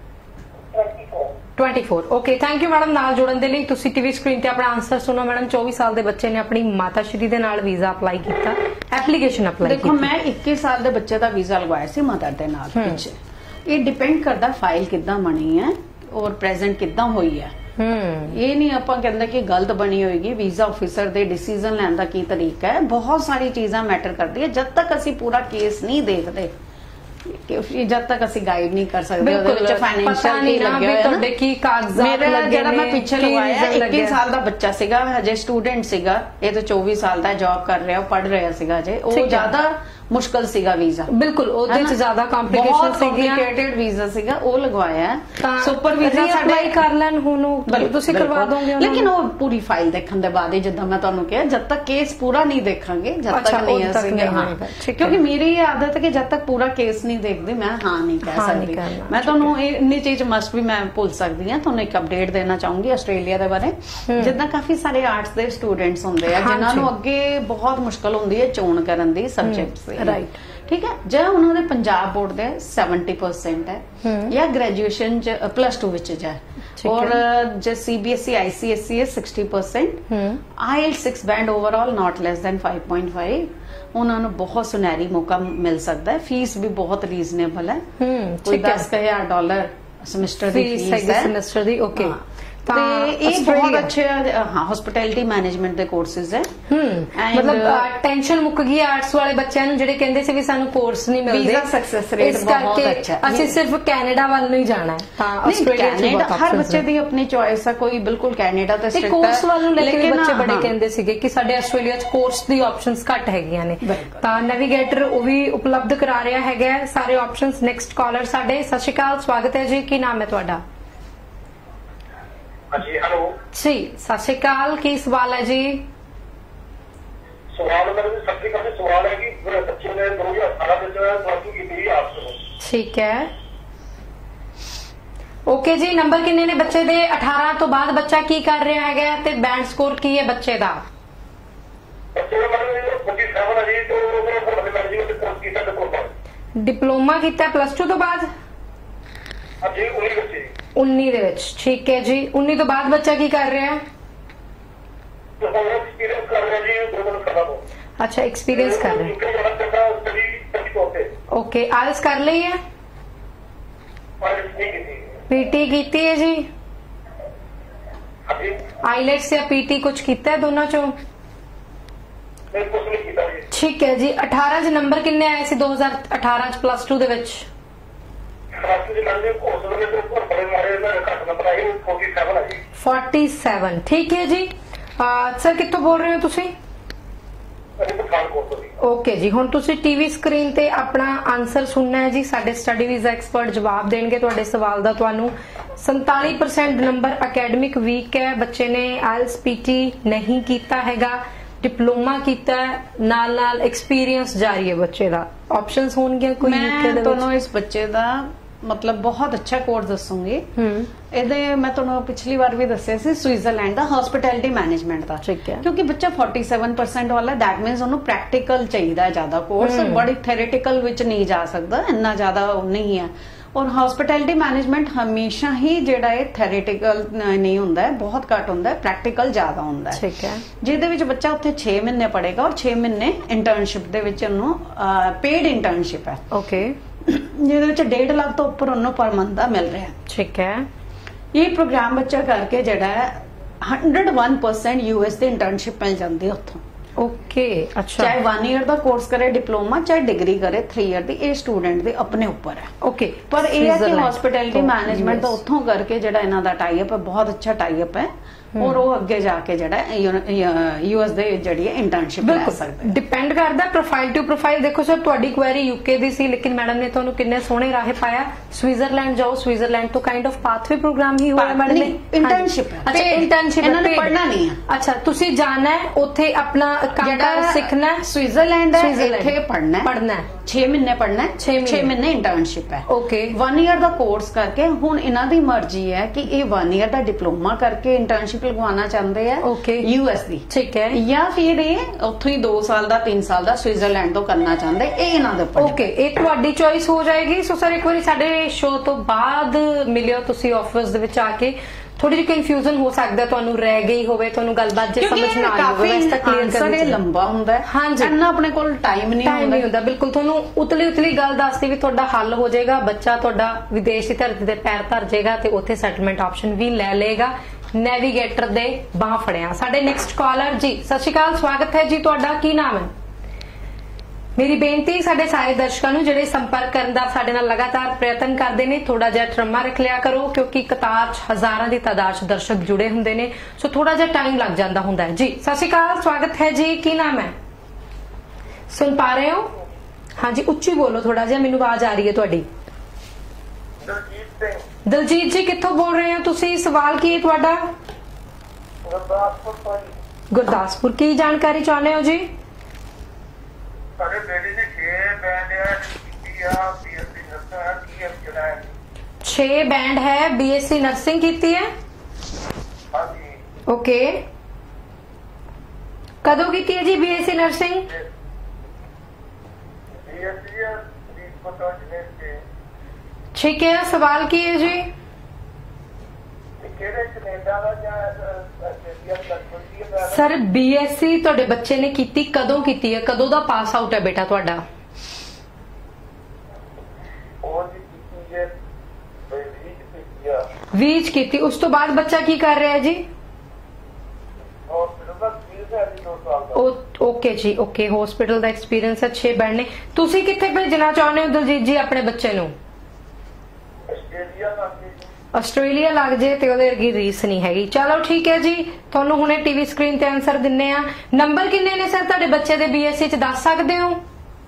24। ਓਕੇ, ਥੈਂਕ ਯੂ ਮੈਡਮ ਨਾਲ ਜੁੜਨ ਦੇ ਲਈ। ਤੁਸੀਂ ਟੀਵੀ ਸਕਰੀਨ ਤੇ ਆਪਣਾ ਆਨਸਰ ਸੁਣੋ ਮੈਡਮ। 24 ਸਾਲ ਦੇ ਬੱਚੇ ਨੇ ਆਪਣੀ ਮਾਤਾ ਸ਼੍ਰੀ ਦੇ ਨਾਲ ਵੀਜ਼ਾ ਅਪਲਾਈ ਕੀਤਾ, ਐਪਲੀਕੇਸ਼ਨ ਅਪਲਾਈ ਕੀਤੀ। ਦੇਖੋ, ਮੈਂ 21 ਸਾਲ ਦੇ ਬੱਚੇ ਦਾ ਵੀਜ਼ਾ ਲਗਵਾਇਆ ਸੀ ਮਦਰ ਦੇ ਨਾਲ ਪਿੱਛੇ। ਇਹ ਡਿਪੈਂਡ ਕਰਦਾ ਫਾਈਲ ਕਿੱਦਾਂ ਬਣੀ ਹੈ ਔਰ ਪ੍ਰੈਜ਼ੈਂਟ ਕਿੱਦਾਂ ਹੋਈ ਹੈ। ਇਹ ਨਹੀਂ ਆਪਾਂ ਕਹਿੰਦੇ ਕਿ ਗਲਤ ਬਣੀ ਹੋਏਗੀ। ਵੀਜ਼ਾ ਆਫਿਸਰ ਦੇ ਡਿਸੀਜਨ ਲੈਣ ਦਾ ਕੀ ਤਰੀਕਾ ਹੈ, ਬਹੁਤ ਸਾਰੀ ਚੀਜ਼ਾਂ ਮੈਟਰ ਕਰਦੀਆਂ। ਜਦ ਤੱਕ ਅਸੀਂ ਪੂਰਾ ਕੇਸ ਨਹੀਂ ਦੇਖਦੇ, ਜਦ ਤੱਕ ਅਸੀਂ ਗਾਈਡ ਨਹੀਂ ਕਰ ਸਕਦੇ ਉਹਦੇ ਵਿੱਚ ਫਾਈਨੈਂਸ਼ੀਅਲ ਕੀ ਲੱਗਿਆ ਹੋਇਆ, ਤੁਹਾਡੇ ਕੀ ਕਾਗਜ਼ਾਤ ਲੱਗੇ ਨੇ। ਜਿਹੜਾ ਮੈਂ ਪਿੱਛੇ ਲਗਵਾਇਆ 21 ਸਾਲ ਦਾ ਬੱਚਾ ਸੀਗਾ, ਹਜੇ ਸਟੂਡੈਂਟ ਸੀਗਾ। ਇਹ ਤਾਂ 24 ਸਾਲ ਦਾ ਜੌਬ ਕਰ ਰਿਹਾ, ਪੜ੍ਹ ਰਿਹਾ ਸੀਗਾ ਜੇ। ਉਹ ਜ਼ਿਆਦਾ ਮੁਸ਼ਕਲ ਸੀਗਾ ਵੀਜ਼ਾ। ਬਿਲਕੁਲ, ਉਹਦੇ ਚ ਜ਼ਿਆਦਾ ਕੰਪਲਿਕੇਸ਼ਨ ਸੀਗੀਆਂ, ਕੰਪਲਿਕੇਟਡ ਵੀਜ਼ਾ ਸੀਗਾ, ਉਹ ਲਗਵਾਇਆ। ਸੁਪਰ ਵੀਜ਼ਾ ਅਪਲਾਈ ਕਰ ਲੈਣ ਹੁਣ ਤੁਸੀਂ ਕਰਵਾ ਦੋਗੇ, ਲੇਕਿਨ ਉਹ ਪੂਰੀ ਫਾਈਲ ਦੇਖਣ ਦੇ ਬਾਅਦ ਹੀ, ਜਿੱਦਾਂ ਮੈਂ ਤੁਹਾਨੂੰ ਕਿਹਾ, ਜਦ ਤੱਕ ਕੇਸ ਪੂਰਾ ਨਹੀਂ ਦੇਖਾਂਗੇ ਜਦ ਤੱਕ ਨਹੀਂ ਅਸੀਂ। ਕਿਉਂਕਿ ਮੇਰੀ ਇਹ ਆਦਤ ਹੈ ਕਿ ਜਦ ਤੱਕ ਪੂਰਾ ਕੇਸ ਨਹੀਂ ਦੇਖਦੇ ਮੈਂ ਹਾਂ ਨਹੀਂ ਕਹਿ ਸਕਦੀ। ਮੈਂ ਤੁਹਾਨੂੰ ਇੰਨੀ ਚੀਜ਼ ਮਸਟ ਵੀ ਮੈਂ ਭੁੱਲ ਸਕਦੀ ਹਾਂ। ਤੁਹਾਨੂੰ ਇੱਕ ਅਪਡੇਟ ਦੇਣਾ ਚਾਹੂੰਗੀ ਆਸਟ੍ਰੇਲੀਆ ਦੇ ਬਾਰੇ। ਜਿੱਦਾਂ ਕਾਫੀ ਸਾਰੇ ਆਰਟਸ ਦੇ ਸਟੂਡੈਂਟਸ ਹੁੰਦੇ ਆ ਜਿਨ੍ਹਾਂ ਨੂੰ ਅੱਗੇ ਬਹੁਤ ਮੁਸ਼ਕਲ ਹੁੰਦੀ ਹੈ ਚੋਣ ਕਰਨ ਦੀ ਸਬਜੈਕਟਸ। ਰਾਈਟ, ਠੀਕ ਹੈ। ਜੇ ਉਹਨਾਂ ਦੇ ਪੰਜਾਬ ਬੋਰਡ ਦੇ 70% ਹੈ ਜਾਂ ਗ੍ਰੈਜੂਏਸ਼ਨ ਚ +2 ਵਿੱਚ ਜਾ, ਔਰ ਜੇ CBSE ICSE ਹੈ 60%, IELTS 6 band overall not less than 5.5, ਉਹਨਾਂ ਨੂੰ ਬਹੁਤ ਸੁਨਹਿਰੀ ਮੌਕਾ ਮਿਲ ਸਕਦਾ ਹੈ। ਫੀਸ ਵੀ ਬਹੁਤ ਰੀਜ਼ਨੇਬਲ ਹੈ, ਕੋਈ $10,000 ਸਮੈਸਟਰ ਦੀ ਫੀਸ ਹੈ। ਸਮੈਸਟਰ ਦੀ, ਓਕੇ। ਤੇ ਇਹ ਬਹੁਤ ਅੱਛੇ ਹਾਂ ਹਸਪਿਟੈਲਿਟੀ ਮੈਨੇਜਮੈਂਟ ਦੇ ਕੋਰਸਿਸ ਹੈ। ਮਤਲਬ ਟੈਨਸ਼ਨ ਮੁੱਕ ਗਈ ਆਰਟਸ ਵਾਲੇ ਬੱਚਿਆਂ ਨੂੰ ਜਿਹੜੇ ਕਹਿੰਦੇ ਸੀ ਵੀ ਸਾਨੂੰ ਕੋਰਸ ਨਹੀਂ ਮਿਲਦੇ, ਵੀਜ਼ਾ ਸਕਸੈਸ ਰੇਟ ਬਹੁਤ ਅੱਛਾ, ਅਸੀਂ ਸਿਰਫ ਕੈਨੇਡਾ ਵੱਲ ਨੂੰ ਹੀ ਜਾਣਾ ਹੈ। ਤਾਂ ਆਸਟ੍ਰੇਲੀਆ ਚ ਬਹੁਤ ਹਰ ਬੱਚੇ ਦੀ ਆਪਣੀ ਚੋਇਸ ਹੈ, ਕੋਈ ਬਿਲਕੁਲ ਕੈਨੇਡਾ ਤੇ ਸਟ੍ਰਿਕਟ ਹੈ, ਕੋਰਸ ਵੱਲ ਨੂੰ ਲੈ ਕੇ ਬੱਚੇ ਬੜੇ ਕਹਿੰਦੇ ਸੀਗੇ ਕਿ ਸਾਡੇ ਆਸਟ੍ਰੇਲੀਆ ਚ ਕੋਰਸ ਦੀ ਆਪਸ਼ਨਸ ਘੱਟ ਹੈਗੀਆਂ ਨੇ, ਤਾਂ ਨੈਵੀਗੇਟਰ ਉਹ ਵੀ ਉਪਲਬਧ ਕਰਾ ਰਿਹਾ ਹੈਗਾ ਸਾਰੇ ਆਪਸ਼ਨਸ। ਨੈਕਸਟ ਕਾਲਰ ਸਾਡੇ, ਸਤਿ ਸ਼੍ਰੀ ਅਕਾਲ, ਸਵਾਗਤ ਹੈ ਜੀ, ਕੀ ਨਾਮ ਹੈ ਤੁਹਾਡਾ? ਹਾਂਜੀ ਹੈਲੋ ਜੀ ਸਤਿ ਸ਼੍ਰੀ ਅਕਾਲ, ਕੀ ਸਵਾਲ ਹੈ ਜੀ? ਸਵਾਲ ਮੇਰਾ ਸਭ ਤੋਂ ਪਹਿਲਾਂ ਸਵਾਲ ਹੈ ਕਿ ਮੇਰੇ ਬੱਚੇ ਨੇ 2018 ਵਿੱਚ ਪਲੱਸ 2 ਕੀਤੀ ਆਰਟਸ ਤੋਂ। ਠੀਕ ਹੈ, ਓਕੇ ਜੀ। ਨੰਬਰ ਕਿੰਨੇ ਨੇ ਬੱਚੇ ਦੇ? 18 ਤੋਂ ਬਾਅਦ ਬੱਚਾ ਕੀ ਕਰ ਰਿਹਾ ਹੈਗਾ ਤੇ ਬੈਂਡ ਸਕੋਰ ਕੀ ਹੈ ਬੱਚੇ ਦਾ? ਬੱਚੇ ਦਾ ਮਤਲਬ 47 ਹੈ ਜੀ, ਤੋਂ ਉਹ ਮੈਨੇਜਮੈਂਟ ਕੋਰਸ ਕੀਤਾ ਡਿਪਲੋਮਾ। ਡਿਪਲੋਮਾ ਕੀਤਾ ਪਲੱਸ 2 ਤੋਂ ਬਾਅਦ? ਹਾਂਜੀ 19 ਬੱਚੇ। 19 ਦੇ ਵਿੱਚ, ਠੀਕ ਹੈ ਜੀ। 19 ਤੋਂ ਬਾਅਦ ਬੱਚਾ ਕੀ ਕਰ ਰਿਹਾ ਹੈ? ਐਕਸਪੀਰੀਅੰਸ ਕਰ ਰਿਹਾ ਜੀ 2 ਸਾਲ ਤੋਂ। ਅੱਛਾ, ਐਕਸਪੀਰੀਅੰਸ ਕਰ ਰਿਹਾ। ਓਕੇ, ਆਇਲਸ ਕਰ ਲਈ ਹੈ? ਪੀਟੀ ਕੀਤੀ ਹੈ ਜੀ? ਆਈਲੈਟਸ ਜਾਂ ਪੀਟੀ ਕੁਝ ਕੀਤਾ ਹੈ ਦੋਨਾਂ ਚੋਂ? ਠੀਕ ਹੈ ਜੀ। 18 ਚ ਨੰਬਰ ਕਿੰਨੇ ਆਏ ਸੀ 2018 ਚ ਪਲੱਸ 2 ਦੇ ਵਿੱਚ? 47। ਠੀਕ ਹੈ ਜੀ। ਸਰ ਕਿੱਥੋਂ ਬੋਲ ਰਹੇ ਹੋ ਤੁਸੀਂ? ਓਕੇ ਜੀ, ਹੁਣ ਤੁਸੀਂ ਟੀਵੀ ਸਕਰੀਨ ਤੇ ਆਪਣਾ ਆਨਸਰ ਸੁਣਨਾ ਹੈ ਜੀ। ਸਾਡੇ ਸਟੱਡੀ ਵੀਜ਼ਾ ਐਕਸਪਰਟ ਜਵਾਬ ਦੇਣਗੇ ਤੁਹਾਡੇ ਸਵਾਲ ਦਾ। ਤੁਹਾਨੂੰ 47% ਨੰਬਰ ਅਕੈਡਮਿਕ ਵੀਕ ਹੈ, ਬੱਚੇ ਨੇ ਆਇਲਸ ਪੀਟੀ ਨਹੀਂ ਕੀਤਾ ਹੈਗਾ, ਡਿਪਲੋਮਾ ਕੀਤਾ, ਨਾਲ ਨਾਲ ਐਕਸਪੀਰੀਅੰਸ ਜਾਰੀ ਹੈ ਬੱਚੇ ਦਾ। ਆਪਸ਼ਨਸ ਹੋਣਗੀਆਂ ਕੋਈ ਯੂਕੇ ਦੇ ਵਿੱਚ? ਤੁਹਾਨੂੰ ਇਸ ਬੱਚੇ ਦਾ ਮਤਲਬ ਬਹੁਤ ਅੱਛਾ ਕੋਰਸ ਦੱਸੂਗੀ। ਇਹਦੇ ਮੈਂ ਤੁਹਾਨੂੰ ਪਿਛਲੀ ਵਾਰ ਵੀ ਦੱਸਿਆ ਸੀ, ਸਵਿਟਜ਼ਰਲੈਂਡ ਦਾ ਹਸਪਿਟੈਲਿਟੀ ਮੈਨੇਜਮੈਂਟ ਦਾ। ਕਿਉਂਕਿ ਬੱਚਾ 47% ਵਾਲਾ, ਦੈਟ ਮੀਨਸ ਉਹਨੂੰ ਪ੍ਰੈਕਟੀਕਲ ਚਾਹੀਦਾ ਜ਼ਿਆਦਾ ਕੋਰਸ, ਬੜੀ ਥਿਓਰੀਟਿਕਲ ਵਿੱਚ ਨਹੀਂ ਜਾ ਸਕਦਾ, ਇੰਨਾ ਜ਼ਿਆਦਾ ਨਹੀਂ ਹੈ। ਔਰ ਹਸਪਿਟੈਲਿਟੀ ਮੈਨੇਜਮੈਂਟ ਹਮੇਸ਼ਾ ਹੀ ਜਿਹੜਾ ਹੈ ਥਿਓਰੀਟਿਕਲ ਨਹੀਂ ਹੁੰਦਾ ਹੈ, ਬਹੁਤ ਘੱਟ ਹੁੰਦਾ ਹੈ, ਪ੍ਰੈਕਟੀਕਲ ਜ਼ਿਆਦਾ ਹੁੰਦਾ ਹੈ। ਠੀਕ ਹੈ, ਜਿਹਦੇ ਵਿੱਚ ਬੱਚਾ ਉੱਥੇ 6 ਮਹੀਨੇ ਪੜ੍ਹੇਗਾ ਔਰ 6 ਮਹੀਨੇ ਇੰਟਰਨਸ਼ਿਪ ਦੇ ਵਿੱਚ ਉਹਨੂੰ ਪੇਡ ਇੰਟਰਨਸ਼ਿਪ ਹੈ। ਓਕੇ, ਜਿਹਦੇ ਵਿੱਚ 1.5 ਲੱਖ ਤੋਂ ਉੱਪਰ ਉਹਨੂੰ ਪਰ ਮੰਥ ਦਾ ਮਿਲ ਰਿਹਾ। ਠੀਕ ਹੈ। ਇਹ ਪ੍ਰੋਗਰਾਮ ਬੱਚਾ ਕਰਕੇ ਜਿਹੜਾ ਹੈ 101% US ਦੀ ਇੰਟਰਨਸ਼ਿਪ ਮਿਲ ਜਾਂਦੀ ਹੈ ਉੱਥੋਂ। ਓਕੇ, ਅੱਛਾ। ਚਾਹੇ 1 ਈਅਰ ਦਾ ਕੋਰਸ ਕਰੇ ਡਿਪਲੋਮਾ, ਚਾਹੇ ਡਿਗਰੀ ਕਰੇ 3 ਈਅਰ ਦੀ, ਇਹ ਸਟੂਡੈਂਟ ਦੇ ਆਪਣੇ ਉੱਪਰ ਹੈ। ਓਕੇ, ਪਰ ਇਹ ਹੈ ਕਿ ਹਸਪਿਟੈਲਿਟੀ ਮੈਨੇਜਮੈਂਟ ਦਾ ਉੱਥੋਂ ਕਰਕੇ ਜਿਹੜਾ ਇਹਨਾਂ ਦਾ ਟਾਈ ਅਪ ਹੈ, ਬਹੁਤ ਅੱਛਾ ਟਾਈ ਅਪ ਹੈ, ਔਰ ਉਹ ਅੱਗੇ ਜਾ ਕੇ ਜਿਹੜਾ US ਦੇ ਜਿਹੜੀ ਹੈ ਇੰਟਰਨਸ਼ਿਪ ਲੈ ਸਕਦੇ। ਡਿਪੈਂਡ ਕਰਦਾ ਪ੍ਰੋਫਾਈਲ ਟੂ ਪ੍ਰੋਫਾਈਲ। ਦੇਖੋ ਸਰ, ਤੁਹਾਡੀ ਕੁਐਰੀ ਯੂਕੇ ਦੀ ਸੀ, ਲੇਕਿਨ ਮੈਡਮ ਨੇ ਤੁਹਾਨੂੰ ਕਿੰਨੇ ਸੋਹਣੇ ਰਾਹੇ ਪਾਇਆ, ਸਵਿਟਜ਼ਰਲੈਂਡ ਜਾਓ, ਸਵਿਟਜ਼ਰਲੈਂਡ ਤੋਂ ਕਾਈਂਡ ਆਫ ਪਾਥਵੇ ਪ੍ਰੋਗਰਾਮ ਹੀ ਹੋਇਆ ਮੈਡਮ ਨੇ। ਇੰਟਰਨਸ਼ਿਪ ਹੈ। ਅੱਛਾ, ਇੰਟਰਨਸ਼ਿਪ ਇਹਨਾਂ ਨੇ ਪੜ੍ਹਨਾ ਨਹੀਂ ਹੈ। ਅੱਛਾ, ਤੁਸੀਂ ਜਾਣਾ ਹੈ ਉੱਥੇ ਆਪਣਾ ਕੰਮ ਸਿੱਖਣਾ ਹੈ। ਸਵਿਟਜ਼ਰਲੈਂਡ ਹੈ, ਇੱਥੇ ਪੜ੍ਹਨਾ ਹੈ 6 ਮਹੀਨੇ ਪੜ੍ਹਨਾ ਹੈ, 6 ਮਹੀਨੇ ਇੰਟਰਨਸ਼ਿਪ ਹੈ। ਓਕੇ, 1 ਈਅਰ ਦਾ ਕੋਰਸ ਕਰਕੇ ਹੁਣ ਇਹਨਾਂ ਦੀ ਮਰਜ਼ੀ ਹੈ ਕਿ ਇਹ 1 ਈਅਰ ਦਾ ਡਿਪਲੋਮਾ ਕਰਕੇ ਇੰਟਰਨਸ਼ਿਪ ਲਗਵਾਉਣਾ ਚਾਹੁੰਦੇ ਆ US ਦੀ। ਠੀਕ ਹੈ, ਜਾਂ ਫਿਰ ਇਹ ਉੱਥੋਂ ਹੀ 2 ਸਾਲ ਦਾ 3 ਸਾਲ ਦਾ ਸਵਿਟਜ਼ਰਲੈਂਡ ਤੋਂ ਕਰਨਾ ਚਾਹੁੰਦੇ, ਇਹ ਇਹਨਾਂ ਦੇ ਉੱਪਰ। ਓਕੇ, ਇਹ ਤੁਹਾਡੀ ਚੋਇਸ ਹੋ ਜਾਏਗੀ। ਸੋ ਸਰ ਇੱਕ ਵਾਰੀ ਸਾਡੇ ਸ਼ੋਅ ਤੋਂ ਬਾਅਦ ਮਿਲਿਓ ਤੁਸੀਂ ਆਫਿਸ ਦੇ ਵਿੱਚ ਆ ਕੇ। ਥੋੜੀ ਜਿਹੀ ਕਨਫਿਊਜ਼ਨ ਹੋ ਸਕਦਾ, ਤੁਹਾਨੂੰ ਰਹਿ ਗਈ ਹੋਵੇ, ਤੁਹਾਨੂੰ ਗੱਲਬਾਤ ਜੇ ਸਮਝ ਨਾ ਆਈ ਹੋਵੇ, ਇਸ ਤੱਕ ਕਲੀਅਰ ਕਰਨੀ ਚਾਹੀਦੀ। ਲੰਬਾ ਹੁੰਦਾ ਹੈ, ਹਾਂਜੀ, ਇੰਨਾ ਆਪਣੇ ਕੋਲ ਟਾਈਮ ਨਹੀਂ ਹੁੰਦਾ। ਬਿਲਕੁਲ, ਤੁਹਾਨੂੰ ਉਤਲੀ ਗੱਲ ਦੱਸਦੀ ਵੀ ਤੁਹਾਡਾ ਹੱਲ ਹੋ ਜਾਏਗਾ, ਬੱਚਾ ਤੁਹਾਡਾ ਵਿਦੇਸ਼ ਦੀ ਧਰਤੀ ਤੇ ਪੈਰ ਧਰ ਜਾਏਗਾ ਤੇ ਉੱਥੇ ਸੈਟਲਮੈਂਟ ਆਪਸ਼ਨ ਵੀ ਲੈ ਲਏਗਾ ਨੈਵੀਗੇਟਰ ਦੇ ਬਾਹ ਫੜਿਆ। ਸਾਡੇ ਨੈਕਸਟ ਕਾਲਰ ਜੀ, ਸਤਿ ਸ਼੍ਰੀ ਅਕਾਲ, ਸਵਾਗਤ ਹੈ ਜੀ ਤੁਹਾਡਾ, ਕੀ ਨਾਮ ਹੈ? ਮੇਰੀ ਬੇਨਤੀ ਸਾਡੇ ਸਾਰੇ ਦਰਸ਼ਕਾਂ ਨੂੰ ਜਿਹੜੇ ਸੰਪਰਕ ਕਰਨ ਦਾ ਸਾਡੇ ਨਾਲ ਲਗਾਤਾਰ ਪ੍ਰਯਤਨ ਕਰਦੇ ਨੇ, ਥੋੜਾ ਜਿਹਾ ਟਰਮਾ ਰੱਖ ਲਿਆ ਕਰੋ, ਕਿਉਂਕਿ ਕਤਾਰ 'ਚ ਹਜ਼ਾਰਾਂ ਦੀ ਤਾਦਾਦ 'ਚ ਦਰਸ਼ਕ ਜੁੜੇ ਹੁੰਦੇ ਨੇ, ਸੋ ਥੋੜਾ ਜਿਹਾ ਟਾਈਮ ਲੱਗ ਜਾਂਦਾ ਹੁੰਦਾ ਹੈ ਜੀ। ਸਤਿ ਸ਼੍ਰੀ ਅਕਾਲ, ਸਵਾਗਤ ਹੈ ਜੀ, ਕੀ ਨਾਮ ਹੈ? ਸੁਣ ਪਾ ਰਹੇ ਹੋ? ਹਾਂਜੀ, ਉੱਚੀ ਬੋਲੋ ਥੋੜਾ ਜਿਹਾ, ਮੈਨੂੰ ਆਵਾਜ਼ ਆ ਰਹੀ ਹੈ ਤੁਹਾਡੀ। ਦਲਜੀਤ ਜੀ, ਕਿੱਥੋਂ ਬੋਲ ਰਹੇ ਹੋ ਤੁਸੀਂ? ਸਵਾਲ ਕੀ ਹੈ ਤੁਹਾਡਾ? ਗੁਰਦਾਸਪੁਰ। ਕੀ ਜਾਣਕਾਰੀ ਚਾਹੁੰਦੇ ਹੋ ਜੀ? ਸਾਡੇ ਬੇਟੇ ਨੇ 6 ਬੈਂਡ ਕੀਤੀ ਆ, BSc ਨਰਸਿੰਗ ਕੀ ਹੈ? 6 ਬੈਂਡ ਹੈ, BSc ਨਰਸਿੰਗ ਕੀਤੀ ਹੈ। ਹਾਂਜੀ। ਓਕੇ, ਕਦੋਂ ਕੀਤੀ ਹੈ ਜੀ BSc ਨਰਸਿੰਗ? ठीक है, सवाल की है जी? सर BSc ਤੁਹਾਡੇ ਬੱਚੇ ਨੇ ਕੀਤੀ, ਕਦੋਂ ਕੀਤੀ ਹੈ, ਕਦੋਂ ਦਾ ਪਾਸ ਆਊਟ ਹੈ ਬੇਟਾ ਤੁਹਾਡਾ? 20 ਚ ਕੀਤੀ। ਉਸ ਤੋਂ ਬਾਅਦ ਬੱਚਾ ਕੀ ਕਰ ਰਿਹਾ ਜੀ? ਹਸਪੀਟਲ ਦਾ ਐਕਸਪੀਰੀਅੰਸ ਹੈ ਜੀ 2 ਸਾਲ ਦਾ। ਓਕੇ ਜੀ, ਓਕੇ, ਹਸਪੀਟਲ ਦਾ ਐਕਸਪੀਰੀਅੰਸ ਹੈ, 6 ਬੈਡ ਨੇ। ਤੁਸੀਂ ਕਿੱਥੇ ਭੇਜਣਾ ਚਾਹੁੰਦੇ ਹੋ ਦਲਜੀਤ ਜੀ ਆਪਣੇ ਬੱਚੇ ਨੂੰ? ਆਸਟ੍ਰੇਲੀਆ ਦਾ ਆਸਟ੍ਰੇਲੀਆ ਲੱਗ ਜੇ ਤੇ ਉਹਦੇ ਵਰਗੀ ਰੀਸ ਨਹੀਂ ਹੈਗੀ। ਚਲੋ ਠੀਕ ਹੈ ਜੀ, ਤੁਹਾਨੂੰ ਹੁਣੇ ਟੀਵੀ ਸਕਰੀਨ ਤੇ ਆਨਸਰ ਦਿੰਨੇ ਆ। ਨੰਬਰ ਕਿੰਨੇ ਨੇ ਸਰ ਤੁਹਾਡੇ ਬੱਚੇ ਦੇ BSc ਚ, ਦੱਸ ਸਕਦੇ ਹੋ?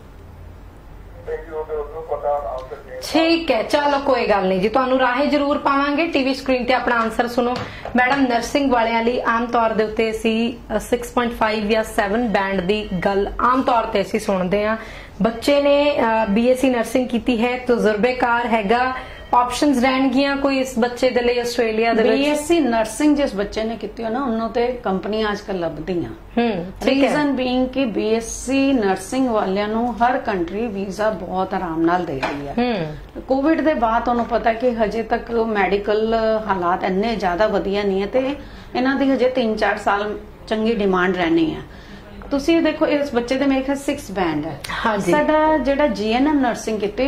ਠੀਕ ਹੈ, ਚਲੋ ਕੋਈ ਗੱਲ ਨਹੀਂ ਜੀ, ਤੁਹਾਨੂੰ ਰਾਹੇ ਜ਼ਰੂਰ ਪਾਵਾਂਗੇ। ਟੀਵੀ ਸਕਰੀਨ ਤੇ ਆਪਣਾ ਆਨਸਰ ਸੁਣੋ। ਮੈਡਮ ਨਰਸਿੰਗ ਵਾਲਿਆਂ ਲਈ ਆਮ ਤੌਰ ਦੇ ਉੱਤੇ ਅਸੀਂ 6.5 ਜਾਂ 7 ਬੈਂਡ ਦੀ ਗੱਲ ਆਮ ਤੌਰ ਤੇ ਅਸੀਂ ਸੁਣਦੇ ਆ। ਬੱਚੇ ਨੇ BSc ਨਰਸਿੰਗ ਕੀਤੀ ਹੈ, ਤਜਰਬੇਕਾਰ ਹੈਗਾ, ਆਪਸ਼ਨਸ ਰਹਿਣਗੀਆਂ ਕੋਈ ਇਸ ਬੱਚੇ ਦੇ ਲਈ ਆਸਟ੍ਰੇਲੀਆ ਦੇ ਵਿੱਚ? BSc ਨਰਸਿੰਗ ਜਿਸ ਬੱਚੇ ਨੇ ਕੀਤੀ ਹੋ ਨਾ, ਉਹਨੂੰ ਤੇ ਕੰਪਨੀਆਂ ਅੱਜ ਕੱਲ ਲੱਭਦੀਆਂ। ਠੀਕ ਹੈ। ਰੀਜ਼ਨ ਬੀਇੰਗ ਕਿ BSc ਨਰਸਿੰਗ ਵਾਲਿਆਂ ਨੂੰ ਹਰ ਕੰਟਰੀ ਵੀਜ਼ਾ ਬਹੁਤ ਆਰਾਮ ਨਾਲ ਦੇ ਰਹੀ ਹੈ। ਕੋਵਿਡ ਦੇ ਬਾਅਦ ਤੁਹਾਨੂੰ ਪਤਾ ਕਿ ਹਜੇ ਤੱਕ ਮੈਡੀਕਲ ਹਾਲਾਤ ਇੰਨੇ ਜ਼ਿਆਦਾ ਵਧੀਆ ਨਹੀਂ ਹੈ ਤੇ ਇਹਨਾਂ ਦੀ ਹਜੇ 3-4 ਸਾਲ ਚੰਗੀ ਡਿਮਾਂਡ ਰਹਿਣੀ ਹੈ। ਤੁਸੀਂ ਦੇਖੋ ਇਸ ਬੱਚੇ ਦੇ ਮੇਰੇ ਖਿਆਲ 6 ਬੈਂਡ ਹੈ। ਸਾਡਾ ਜਿਹੜਾ GNM ਨਰਸਿੰਗ ਕੀਤੀ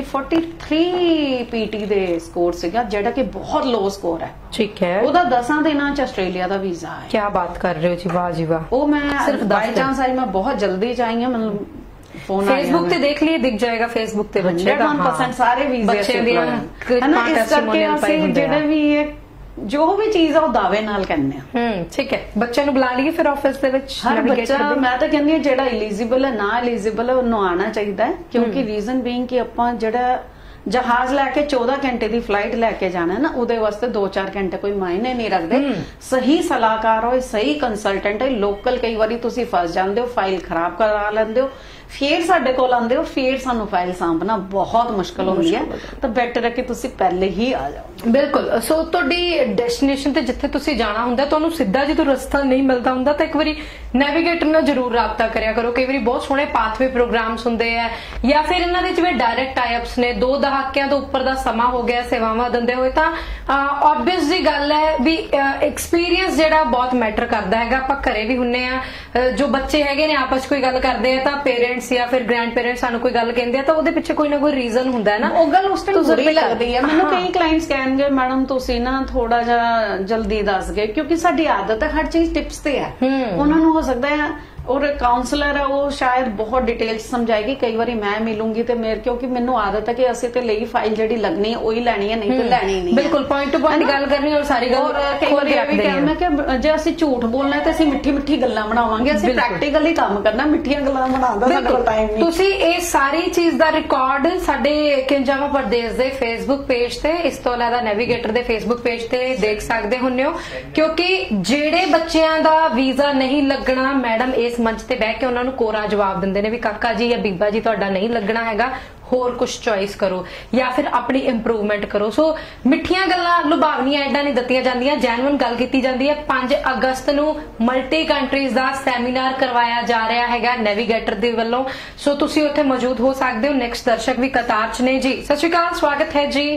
43 PT ਦੇ ਸਕੋਰ ਸੀਗਾ, ਜਿਹੜਾ ਕਿ ਬਹੁਤ ਲੋ ਸਕੋਰ ਹੈ। ਠੀਕ ਹੈ। ਉਹਦਾ 10 ਦਿਨਾਂ ਚ ਆਸਟ੍ਰੇਲੀਆ ਦਾ ਵੀਜ਼ਾ ਹੈ। ਕੀ ਬਾਤ ਕਰ ਰਹੇ ਹੋ ਜੀ, ਵਾਹ ਜੀ ਵਾਹ। ਉਹ ਮੈਂ ਬਾਈ ਚਾਂਸ ਆਈ, ਮੈਂ ਬਹੁਤ ਜਲਦੀ ਚਾਹੀ ਹਾਂ, ਮੈਨੂੰ ਫੋਨ ਆਇਆ। ਫੇਸਬੁੱਕ ਤੇ ਦੇਖ ਲਈਏ, ਦਿਖ ਜਾਏਗਾ ਫੇਸਬੁੱਕ ਤੇ ਬੱਚੇ ਦਾ 100% ਸਾਰੇ ਵੀਜ਼ੇ ਬੱਚੇ ਦੀਆਂ ਹੈ ਨਾ। ਇਸ ਕਰਕੇ ਅਸੀਂ ਜਿਹੜੇ ਵੀ ਇਹ ਜੋ ਵੀ ਚੀਜ਼ ਆ ਉਹ ਦਾਅਵੇ ਨਾਲ ਕਹਿੰਦੇ ਆ। ਠੀਕ ਹੈ, ਬੱਚੇ ਨੂੰ ਬੁਲਾ ਲਈਏ ਫਿਰ ਆਫਿਸ ਦੇ ਵਿੱਚ। ਹਰ ਬੱਚਾ, ਮੈਂ ਤਾਂ ਕਹਿੰਦੀ ਹਾਂ ਜਿਹੜਾ ਐਲੀਜੀਬਲ ਹੈ, ਨਾ ਐਲੀਜੀਬਲ ਹੈ, ਉਹਨੂੰ ਆਉਣਾ ਚਾਹੀਦਾ ਹੈ। ਕਿਉਂਕਿ ਰੀਜ਼ਨ ਬੀਇੰਗ ਕਿ ਆਪਾਂ ਜਿਹੜਾ ਜਹਾਜ਼ ਲੈ ਕੇ 14 ਘੰਟੇ ਦੀ ਫਲਾਈਟ ਲੈ ਕੇ ਜਾਣਾ ਨਾ, ਉਹਦੇ ਵਾਸਤੇ 2-4 ਘੰਟੇ ਕੋਈ ਮਾਇਨੇ ਨਹੀਂ ਰੱਖਦੇ। ਸਹੀ ਸਲਾਹਕਾਰ ਹੋਏ, ਸਹੀ ਕੰਸਲਟੈਂਟ ਹੈ। ਲੋਕਲ ਕਈ ਵਾਰੀ ਤੁਸੀਂ ਫਸ ਜਾਂਦੇ ਹੋ, ਫਾਈਲ ਖਰਾਬ ਕਰਾ ਲੈਂਦੇ ਹੋ, ਫੇਰ ਸਾਡੇ ਕੋਲ ਆਉਂਦੇ ਹੋ, ਫੇਰ ਸਾਨੂੰ ਫਾਈਲ ਸਾਂਭਣਾ ਬਹੁਤ ਮੁਸ਼ਕਲ ਹੁੰਦੀ ਹੈ। ਤਾਂ ਬੈਟਰ ਹੈ ਕਿ ਤੁਸੀਂ ਪਹਿਲੇ ਹੀ ਆ ਜਾਓ। ਬਿਲਕੁਲ। ਸੋ ਤੁਹਾਡੀ ਡੈਸਟੀਨੇਸ਼ਨ ਤੇ ਜਿੱਥੇ ਤੁਸੀਂ ਜਾਣਾ ਹੁੰਦਾ, ਤੁਹਾਨੂੰ ਸਿੱਧਾ ਜਦੋਂ ਰਸਤਾ ਨਹੀਂ ਮਿਲਦਾ ਹੁੰਦਾ ਤਾਂ ਇੱਕ ਵਾਰੀ ਨੈਵੀਗੇਟਰ ਨਾਲ ਜ਼ਰੂਰ ਰਾਬਤਾ ਕਰਿਆ ਕਰੋ। ਕਈ ਵਾਰੀ ਬਹੁਤ ਸੋਹਣੇ ਪਾਥਵੇ ਪ੍ਰੋਗਰਾਮਸ ਹੁੰਦੇ ਆ, ਜਾਂ ਫਿਰ ਇਹਨਾਂ ਦੇ ਜਿਵੇਂ ਡਾਇਰੈਕਟ ਟਾਈ-ਅਪਸ ਨੇ। 2 ਦਹਾਕਿਆਂ ਤੋਂ ਉੱਪਰ ਦਾ ਸਮਾਂ ਹੋ ਗਿਆ ਸੇਵਾਵਾਂ ਦਿੰਦੇ ਹੋਏ, ਤਾਂ ਆਬਵੀਅਸ ਜੀ ਗੱਲ ਹੈ ਵੀ ਐਕਸਪੀਰੀਅੰਸ ਜਿਹੜਾ ਬਹੁਤ ਮੈਟਰ ਕਰਦਾ ਹੈਗਾ। ਆਪਾਂ ਘਰੇ ਵੀ ਹੁੰਨੇ ਆ, ਜੋ ਬੱਚੇ ਹੈਗੇ ਨੇ ਆਪਸ ਕੋਈ ਗੱਲ ਕਰਦੇ ਆ ਤਾਂ ਪੇਰੈਂਟਸ ਜਾਂ ਫਿਰ ਗ੍ਰੈਂਡ ਪੇਰੈਂਟਸ ਸਾਨੂੰ ਕੋਈ ਗੱਲ ਕਹਿੰਦੇ ਆ ਤਾਂ ਉਹਦੇ ਪਿੱਛੇ ਕੋਈ ਨਾ ਕੋਈ ਰੀਜ਼ਨ ਹੁੰਦਾ ਹੈ ਨਾ। ਉਹ ਗੱਲ ਉਸ ਟਾਈਮ ਬੁਰੀ ਲੱਗਦੀ ਹੈ ਮੈਨੂੰ। ਕਈ ਕਲਾਇੰਟਸ ਕਹਿਣਗੇ ਮੈਡਮ ਤੁਸੀਂ ਨਾ ਥੋੜਾ ਜਿਹਾ ਜਲਦੀ ਦੱਸ ਗਏ, ਕਿਉਂਕਿ ਸਾਡੀ ਆਦਤ ਹੈ ਹਰ ਚੀਜ਼ ਟਿਪਸ ਤੇ ਹੈ। ਉਹਨਾਂ ਨੂੰ ਹੋ ਸਕਦਾ ਹੈ और काउंसलर है वो शायद बहुत डिटेल समझाएगी। कई बार मैं मिलूंगी तो मेरे क्योंकि मैनू आदत है कि असि तो ਲਈ फाइल जी लगनी है वही लैनी है, नहीं तो लैनी नहीं। बिल्कुल पॉइंट टू पॉइंट गल करनी और सारी गल। कई बार ये भी कहना कि जे असि झूठ बोलना है तो असि मिठी मिठी गल्लां बनावांगे, असि प्रैक्टिकली काम करना, मिठियां गल्लां बनाउण दा साडे कोल टाइम नहीं। तुसी ਇਹ ਸਾਰੀ ਚੀਜ਼ ਦਾ ਰਿਕਾਰਡ ਸਾਡੇ ਕਿੰਜਾਵਾ ਪ੍ਰਦੇਸ਼ ਦੇ ਫੇਸਬੁੱਕ ਪੇਜ ਤੇ, ਇਸ ਤੋਂ ਇਲਾਵਾ ਨੈਵੀਗੇਟਰ ਦੇ ਫੇਸਬੁੱਕ ਪੇਜ ਤੇ ਦੇਖ ਸਕਦੇ ਹੁੰਨੇ ਹੋ। ਕਿਉਂਕਿ ਜਿਹੜੇ ਬੱਚਿਆਂ ਦਾ ਵੀਜ਼ਾ ਨਹੀਂ ਲੱਗਣਾ, ਮੈਡਮ ਇਸ ਮੰਚ ਤੇ ਬਹਿ ਕੇ ਉਹਨਾਂ ਨੂੰ ਕੋਰਾ ਜਵਾਬ ਦਿੰਦੇ ਨੇ ਵੀ ਕਾਕਾ ਜੀ ਜਾਂ ਬੀਬਾ ਜੀ ਤੁਹਾਡਾ ਨਹੀਂ ਲੱਗਣਾ ਹੈਗਾ, ਹੋਰ ਕੁਝ ਚੋਇਸ ਕਰੋ ਜਾਂ ਫਿਰ ਆਪਣੀ ਇੰਪਰੂਵਮੈਂਟ ਕਰੋ। ਸੋ ਮਿੱਠੀਆਂ ਗੱਲਾਂ ਲੁਭਾਵਣੀਆਂ ਐਡਾਂ ਨਹੀਂ ਦਿੱਤੀਆਂ ਜਾਂਦੀਆਂ, ਜੈਨੂਇਨ ਗੱਲ ਕੀਤੀ ਜਾਂਦੀ ਹੈ। 5 ਅਗਸਤ ਨੂੰ ਮਲਟੀ ਕੰਟਰੀਜ਼ ਦਾ ਸੈਮੀਨਾਰ ਕਰਵਾਇਆ ਜਾ ਰਿਹਾ ਹੈਗਾ ਨੈਵੀਗੇਟਰ ਦੇ ਵੱਲੋਂ। ਸੋ ਤੁਸੀਂ ਉੱਥੇ ਮੌਜੂਦ ਹੋ ਸਕਦੇ ਹੋ। ਨੈਕਸਟ ਦਰਸ਼ਕ ਵੀ ਕਤਾਰ 'ਚ ਨੇ ਜੀ। ਸਤਿ ਸ਼੍ਰੀ ਅਕਾਲ, ਸਵਾਗਤ ਹੈ ਜੀ।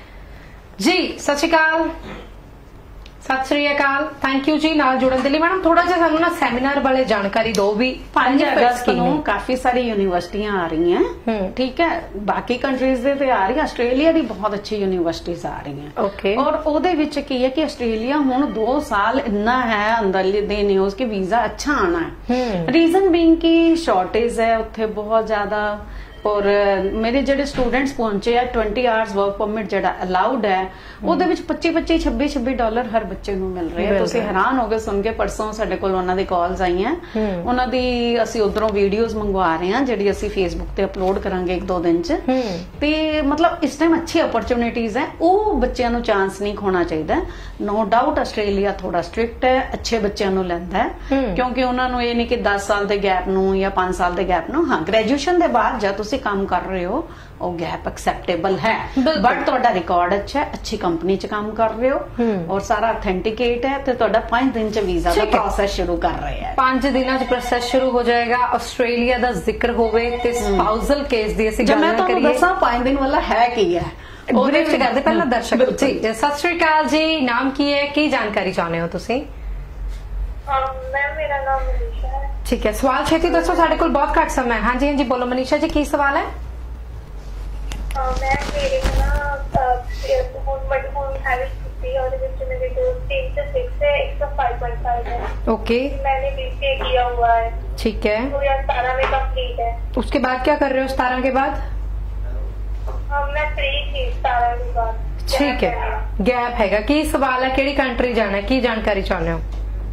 ਜੀ ਸਤਿ ਸ਼੍ਰੀ ਅਕਾਲ। ਸਤਿ ਸ਼੍ਰੀ ਅਕਾਲ, ਥੈਂਕ ਯੂ ਜੀ ਨਾਲ ਜੁੜਨ ਦੇ ਲਈ। ਮੈਡਮ ਥੋੜਾ ਜਿਹਾ ਸਾਨੂੰ ਨਾ ਸੈਮੀਨਾਰ ਬਾਰੇ ਜਾਣਕਾਰੀ ਦਿਓ ਵੀ 5 ਅਗਸਤ ਨੂੰ ਕਾਫੀ ਸਾਰੀ ਯੂਨੀਵਰਸਿਟੀਆਂ ਆ ਰਹੀਆਂ, ਠੀਕ ਹੈ, ਬਾਕੀ ਕੰਟਰੀਜ਼ ਦੇ ਤੇ ਆ ਰਹੀ, ਆਸਟ੍ਰੇਲੀਆ ਦੀ ਬਹੁਤ ਅੱਛੀ ਯੂਨੀਵਰਸਿਟੀਜ਼ ਆ ਰਹੀਆਂ। ਓਕੇ। ਔਰ ਉਹਦੇ ਵਿੱਚ ਕੀ ਹੈ ਕਿ ਆਸਟ੍ਰੇਲੀਆ ਹੁਣ 2 ਸਾਲ ਇੰਨਾ ਹੈ ਅੰਦਰਲੀ ਦੇ ਨਿਊਜ਼ ਕਿ ਵੀਜ਼ਾ ਅੱਛਾ ਆਣਾ ਹੈ। ਰੀਜ਼ਨ ਬੀਇੰਗ ਕਿ ਸ਼ਾਰਟੇਜ ਹੈ ਉੱਥੇ ਬਹੁਤ ਜ਼ਿਆਦਾ। और मेरे ਜਿਹੜੇ स्टूडेंट्स पहुंचे है 20 आवर्स वर्क परमिट ਜਿਹੜਾ ਅਲਾਉਡ ਹੈ ਉਹਦੇ ਵਿੱਚ $25-26 ਹਰ ਬੱਚੇ ਨੂੰ ਮਿਲ ਰਹੇ ਆ। ਤੁਸੀਂ ਹੈਰਾਨ ਹੋਗੇ ਸੁਣ ਕੇ। ਪਰਸੋਂ ਸਾਡੇ ਕੋਲ ਉਹਨਾਂ ਦੀ ਕਾਲਸ ਆਈਆਂ, ਉਹਨਾਂ ਦੀ ਅਸੀਂ ਉਧਰੋਂ ਵੀਡੀਓਜ਼ ਮੰਗਵਾ ਰਹੇ ਹਾਂ ਜਿਹੜੀ ਅਸੀਂ ਫੇਸਬੁੱਕ ਤੇ ਅਪਲੋਡ ਕਰਾਂਗੇ 1-2 ਦਿਨ ਚ। ਤੇ ਮਤਲਬ ਇਸ ਟਾਈਮ ਅੱਛੀ ਅਪਰਚੁਨਿਟੀਜ਼ ਹੈ, ਉਹ ਬੱਚਿਆਂ ਨੂੰ ਚਾਂਸ ਨਹੀਂ ਖੋਣਾ ਚਾਹੀਦਾ। ਨੋ ਡਾਊਟ ਆਸਟ੍ਰੇਲੀਆ ਥੋੜਾ ਸਟ੍ਰਿਕਟ ਹੈ, ਅੱਛੇ ਬੱਚਿਆਂ ਨੂੰ ਲੈਂਦਾ ਹੈ ਕਿਉਂਕਿ ਉਹਨਾਂ ਨੂੰ ਇਹ ਨਹੀਂ ਕਿ 10 ਸਾਲ ਦੇ ਗੈਪ ਨੂੰ ਜਾਂ 5 ਸਾਲ ਦੇ ਗੈਪ ਨੂੰ। ਹਾਂ, ਗ੍ਰੈਜੂਏਸ਼ਨ ਦੇ ਬਾਅਦ ਜਦ ਤੁਸੀਂ ਕੰਮ ਕਰ ਰਹੇ ਹੋ ਉਹ ਗੈਪ ਐਕਸੈਪਟੇਬਲ ਹੈ, ਬਟ ਤੁਹਾਡਾ ਰਿਕਾਰਡ ਅੱਛਾ ਹੈ, ਅੱਛੀ ਕੰਪਨੀ ਚ ਕੰਮ ਕਰ ਰਹੇ ਹੋ ਔਰ ਸਾਰਾ ਅਥੈਂਟੀਕੇਟ ਹੈ ਤੇ ਤੁਹਾਡਾ 5 ਦਿਨ ਚ ਵੀਜ਼ਾ ਦਾ ਪ੍ਰੋਸੈਸ ਸ਼ੁਰੂ ਕਰ ਰਹੇ ਹੈ। 5 ਦਿਨਾਂ ਚ ਪ੍ਰੋਸੈਸ ਸ਼ੁਰੂ ਹੋ ਜਾਏਗਾ। ਆਸਟ੍ਰੇਲੀਆ ਦਾ ਜ਼ਿਕਰ ਹੋਵੇ ਤੇ ਸਪਾਊਸਲ ਕੇਸ ਦੀ ਅਸੀਂ ਗੱਲ ਕਰੀਏ। ਮੈਂ ਤੁਹਾਨੂੰ ਦੱਸਾਂ 5 ਦਿਨ ਵਾਲਾ ਹੈ ਕੀ ਹੈ ਉਹਦੇ ਵਿੱਚ ਕਰਦੇ। ਪਹਿਲਾਂ ਦਰਸ਼ਕ ਜੀ ਸਤਿ ਸ਼੍ਰੀ ਅਕਾਲ ਜੀ, ਨਾਮ ਕੀ ਹੈ, ਕੀ ਜਾਣਕਾਰੀ ਚਾਹੁੰਦੇ ਹੋ ਤੁਸੀਂ? ਮੈਮ ਮੇਰਾ ਨਾਮ ਮਨੀਸ਼ਾ ਹੈ। ਠੀਕ ਹੈ, ਸਵਾਲ ਛੇਤੀ ਦੱਸੋ, ਸਾਡੇ ਕੋਲ ਬਹੁਤ ਘੱਟ ਸਮਾਂ ਹੈ। ਹਾਂਜੀ ਹਾਂਜੀ ਬੋਲੋ ਮਨੀਸ਼ਾ ਜੀ, ਕੀ ਸਵਾਲ ਹੈ? ਮੈਂ ਮੇਰੇ ਨਾ ਹੁਣ ਹੈਵਿਟ थी और इसमें मेरे को 3 से 6 है, 105.5 है। ओके, मैंने BCA किया हुआ है, ठीक है। 2017 में कंप्लीट है। उसके बाद क्या कर रहे हो 17 के बाद? मैं फ्री थी 17 के बाद। ठीक है, गैप हैगा। की सवाल है केड़ी कंट्री जाना है, की जानकारी चाहते हो?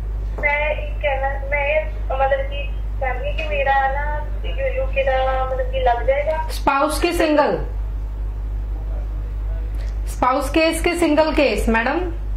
मैं मतलब कि फैमिली की मेरा ना यूके का मतलब कि लग जाएगा। स्पाउस की सिंगल, स्पाउस केस के सिंगल केस मैडम?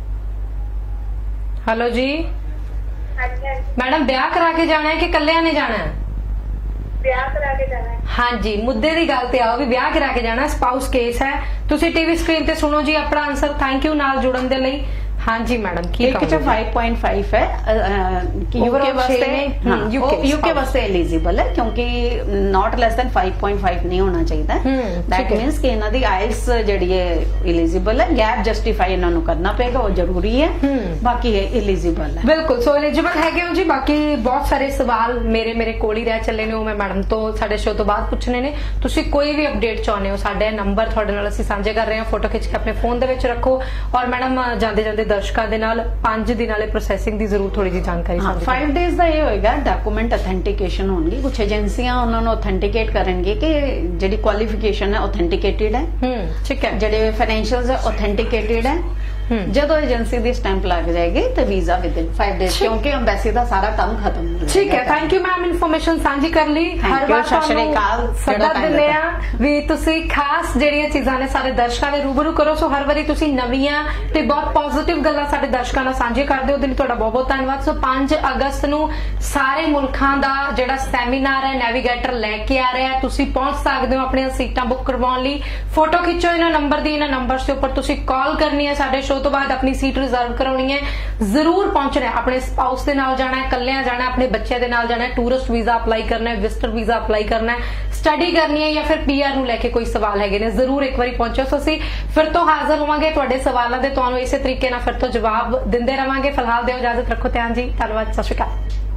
हेलो जी अच्छा, मैडम, ब्याह करा के जाना है कि कल्याण ने जाना है? ब्याह करा के जाना है। हाँ जी, मुद्दे की गल ते आओ भी ब्याह करा के जाना, स्पाउस केस है। तुसी टीवी स्क्रीन ते सुनो जी अपना आंसर। थैंक यू नाल जुड़न दे लई। हाँ जी मैडम, की एक 5.5 है यूके वास्ते, यूके वास्ते एलिजिबल है क्योंकि नॉट लेस देन 5.5 नहीं होना चाहिए। दैट मीन्स कि इन्हां दी आइल्स जिहड़ी है एलिजिबल है। गैप जस्टिफाई इन्हां नूं करना पेगा, वो जरूरी है। बाकी है एलिजिबल है, बिल्कुल। सो एलिजिबल है क्यों जी? बाकी बहुत सारे सवाल मेरे कोल ही रह चले ने, मैं मैडम तो साडे शो तो बाद पूछने ने। तुसी कोई भी अपडेट चाहते हो, साडे नंबर तुहाडे नाल असीं साझे कर रहे हैं, फोटो खिंच के अपने फोन दे विच रखो। और मैडम जांदे जांदे दर्शकों के नाल 5 दिन वाले प्रोसेसिंग की जरूर थोड़ी जी जानकारी। 5 डेज का ये होएगा डॉक्यूमेंट ऑथेंटिकेशन होगी। कुछ एजेंसियां उन्होंने ऑथेंटिकेट करेंगे कि जेडी क्वालिफिकेशन है ऑथेंटिकेटेड है, ठीक है, जेडे फाइनेंशियल्स है ऑथेंटिकेटेड है। जदों एजेंसी दी स्टैंप लग जाएगी तो वीजा विद इन 5 डेज, क्योंकि एम्बेसी का सारा काम खत्म हो जाएगा। ठीक है, थैंक यू मैम, इन्फॉर्मेशन साझी कर ली। हर बार सदा दिंदे आ भी तुसी खास ਜਿਹੜੀਆਂ ਚੀਜ਼ਾਂ ਨੇ ਸਾਰੇ ਦਰਸ਼ਕਾਂ ਦੇ ਰੂਬਰੂ ਕਰੋ। ਸੋ ਹਰ ਵਾਰੀ ਤੁਸੀਂ ਨਵੀਆਂ ਤੇ ਬਹੁਤ ਪੋਜ਼ਿਟਿਵ ਗੱਲਾਂ ਸਾਡੇ ਦਰਸ਼ਕਾਂ ਨਾਲ ਸਾਂਝੇ ਕਰਦੇ ਹੋ, ਉਹਦੇ ਲਈ ਤੁਹਾਡਾ ਬਹੁਤ ਬਹੁਤ ਧੰਨਵਾਦ। ਸੋ 5 ਅਗਸਤ ਨੂੰ ਸਾਰੇ ਮੁਲਕਾਂ ਦਾ ਜਿਹੜਾ ਸੈਮੀਨਾਰ ਹੈ ਨੈਵੀਗੇਟਰ ਲੈ ਕੇ ਆ ਰਿਹਾ ਹੈ, ਤੁਸੀਂ ਪਹੁੰਚ ਸਕਦੇ ਹੋ ਆਪਣੀਆਂ ਸੀਟਾਂ ਬੁੱਕ ਕਰਵਾਉਣ ਲਈ। ਫੋਟੋ ਖਿੱਚੋ ਇਹਨਾਂ ਨੰਬਰ ਦੀ, ਇਹਨਾਂ ਨੰਬਰਸ ਦੇ ਉੱਪਰ ਤੁਸੀਂ ਕਾਲ ਕਰਨੀ ਹੈ। ਸਾਡੇ ਸ਼ੋ ਤੋਂ ਬਾਅਦ ਆਪਣੀ ਸੀਟ ਰਿਜ਼ਰਵ ਕਰਾਉਣੀ ਹੈ, ਜ਼ਰੂਰ ਪਹੁੰਚਣਾ ਹੈ। ਆਪਣੇ ਸਪਾਊਸ ਦੇ ਨਾਲ ਜਾਣਾ ਹੈ, ਇਕੱਲਿਆਂ ਜਾਣਾ, ਆਪਣੇ ਬੱਚਿਆਂ ਦੇ ਨਾਲ ਜਾਣਾ ਹੈ, ਟੂਰਿਸਟ ਵੀਜ਼ਾ ਅਪਲਾਈ ਕਰਨਾ ਹੈ, ਵਿਜ਼ਟਰ ਵੀਜ਼ਾ ਅਪਲਾਈ ਕਰਨਾ ਹੈ, ਸਟੱਡੀ ਕਰਨੀ ਹੈ ਜਾਂ ਫਿਰ PR ਨੂੰ ਲੈ ਕੇ ਕੋਈ ਸਵਾਲ ਹੈਗੇ ਨੇ, ਜ਼ਰੂਰ ਇੱਕ ਵਾਰੀ ਪਹੁੰਚੋ। ਸੋ ਅਸੀਂ ਫਿਰ ਤੋਂ ਹਾਜ਼ਰ ਹੋਵਾਂਗੇ ਤੁਹਾਡੇ ਸਵਾਲਾਂ ਦੇ, ਤੁਹਾਨੂੰ ਇਸੇ ਤਰੀਕੇ ਨਾਲ ਫਿਰ ਤੋਂ ਜਵਾਬ ਦਿੰਦੇ ਰਵਾਂਗੇ। ਫਿਲਹਾਲ ਦਿਓ ਇਜਾਜ਼ਤ, ਰੱਖੋ ਧਿਆਨ ਜੀ, ਧੰਨਵਾਦ, ਸਤਿ ਸ਼੍ਰੀ ਅਕਾਲ।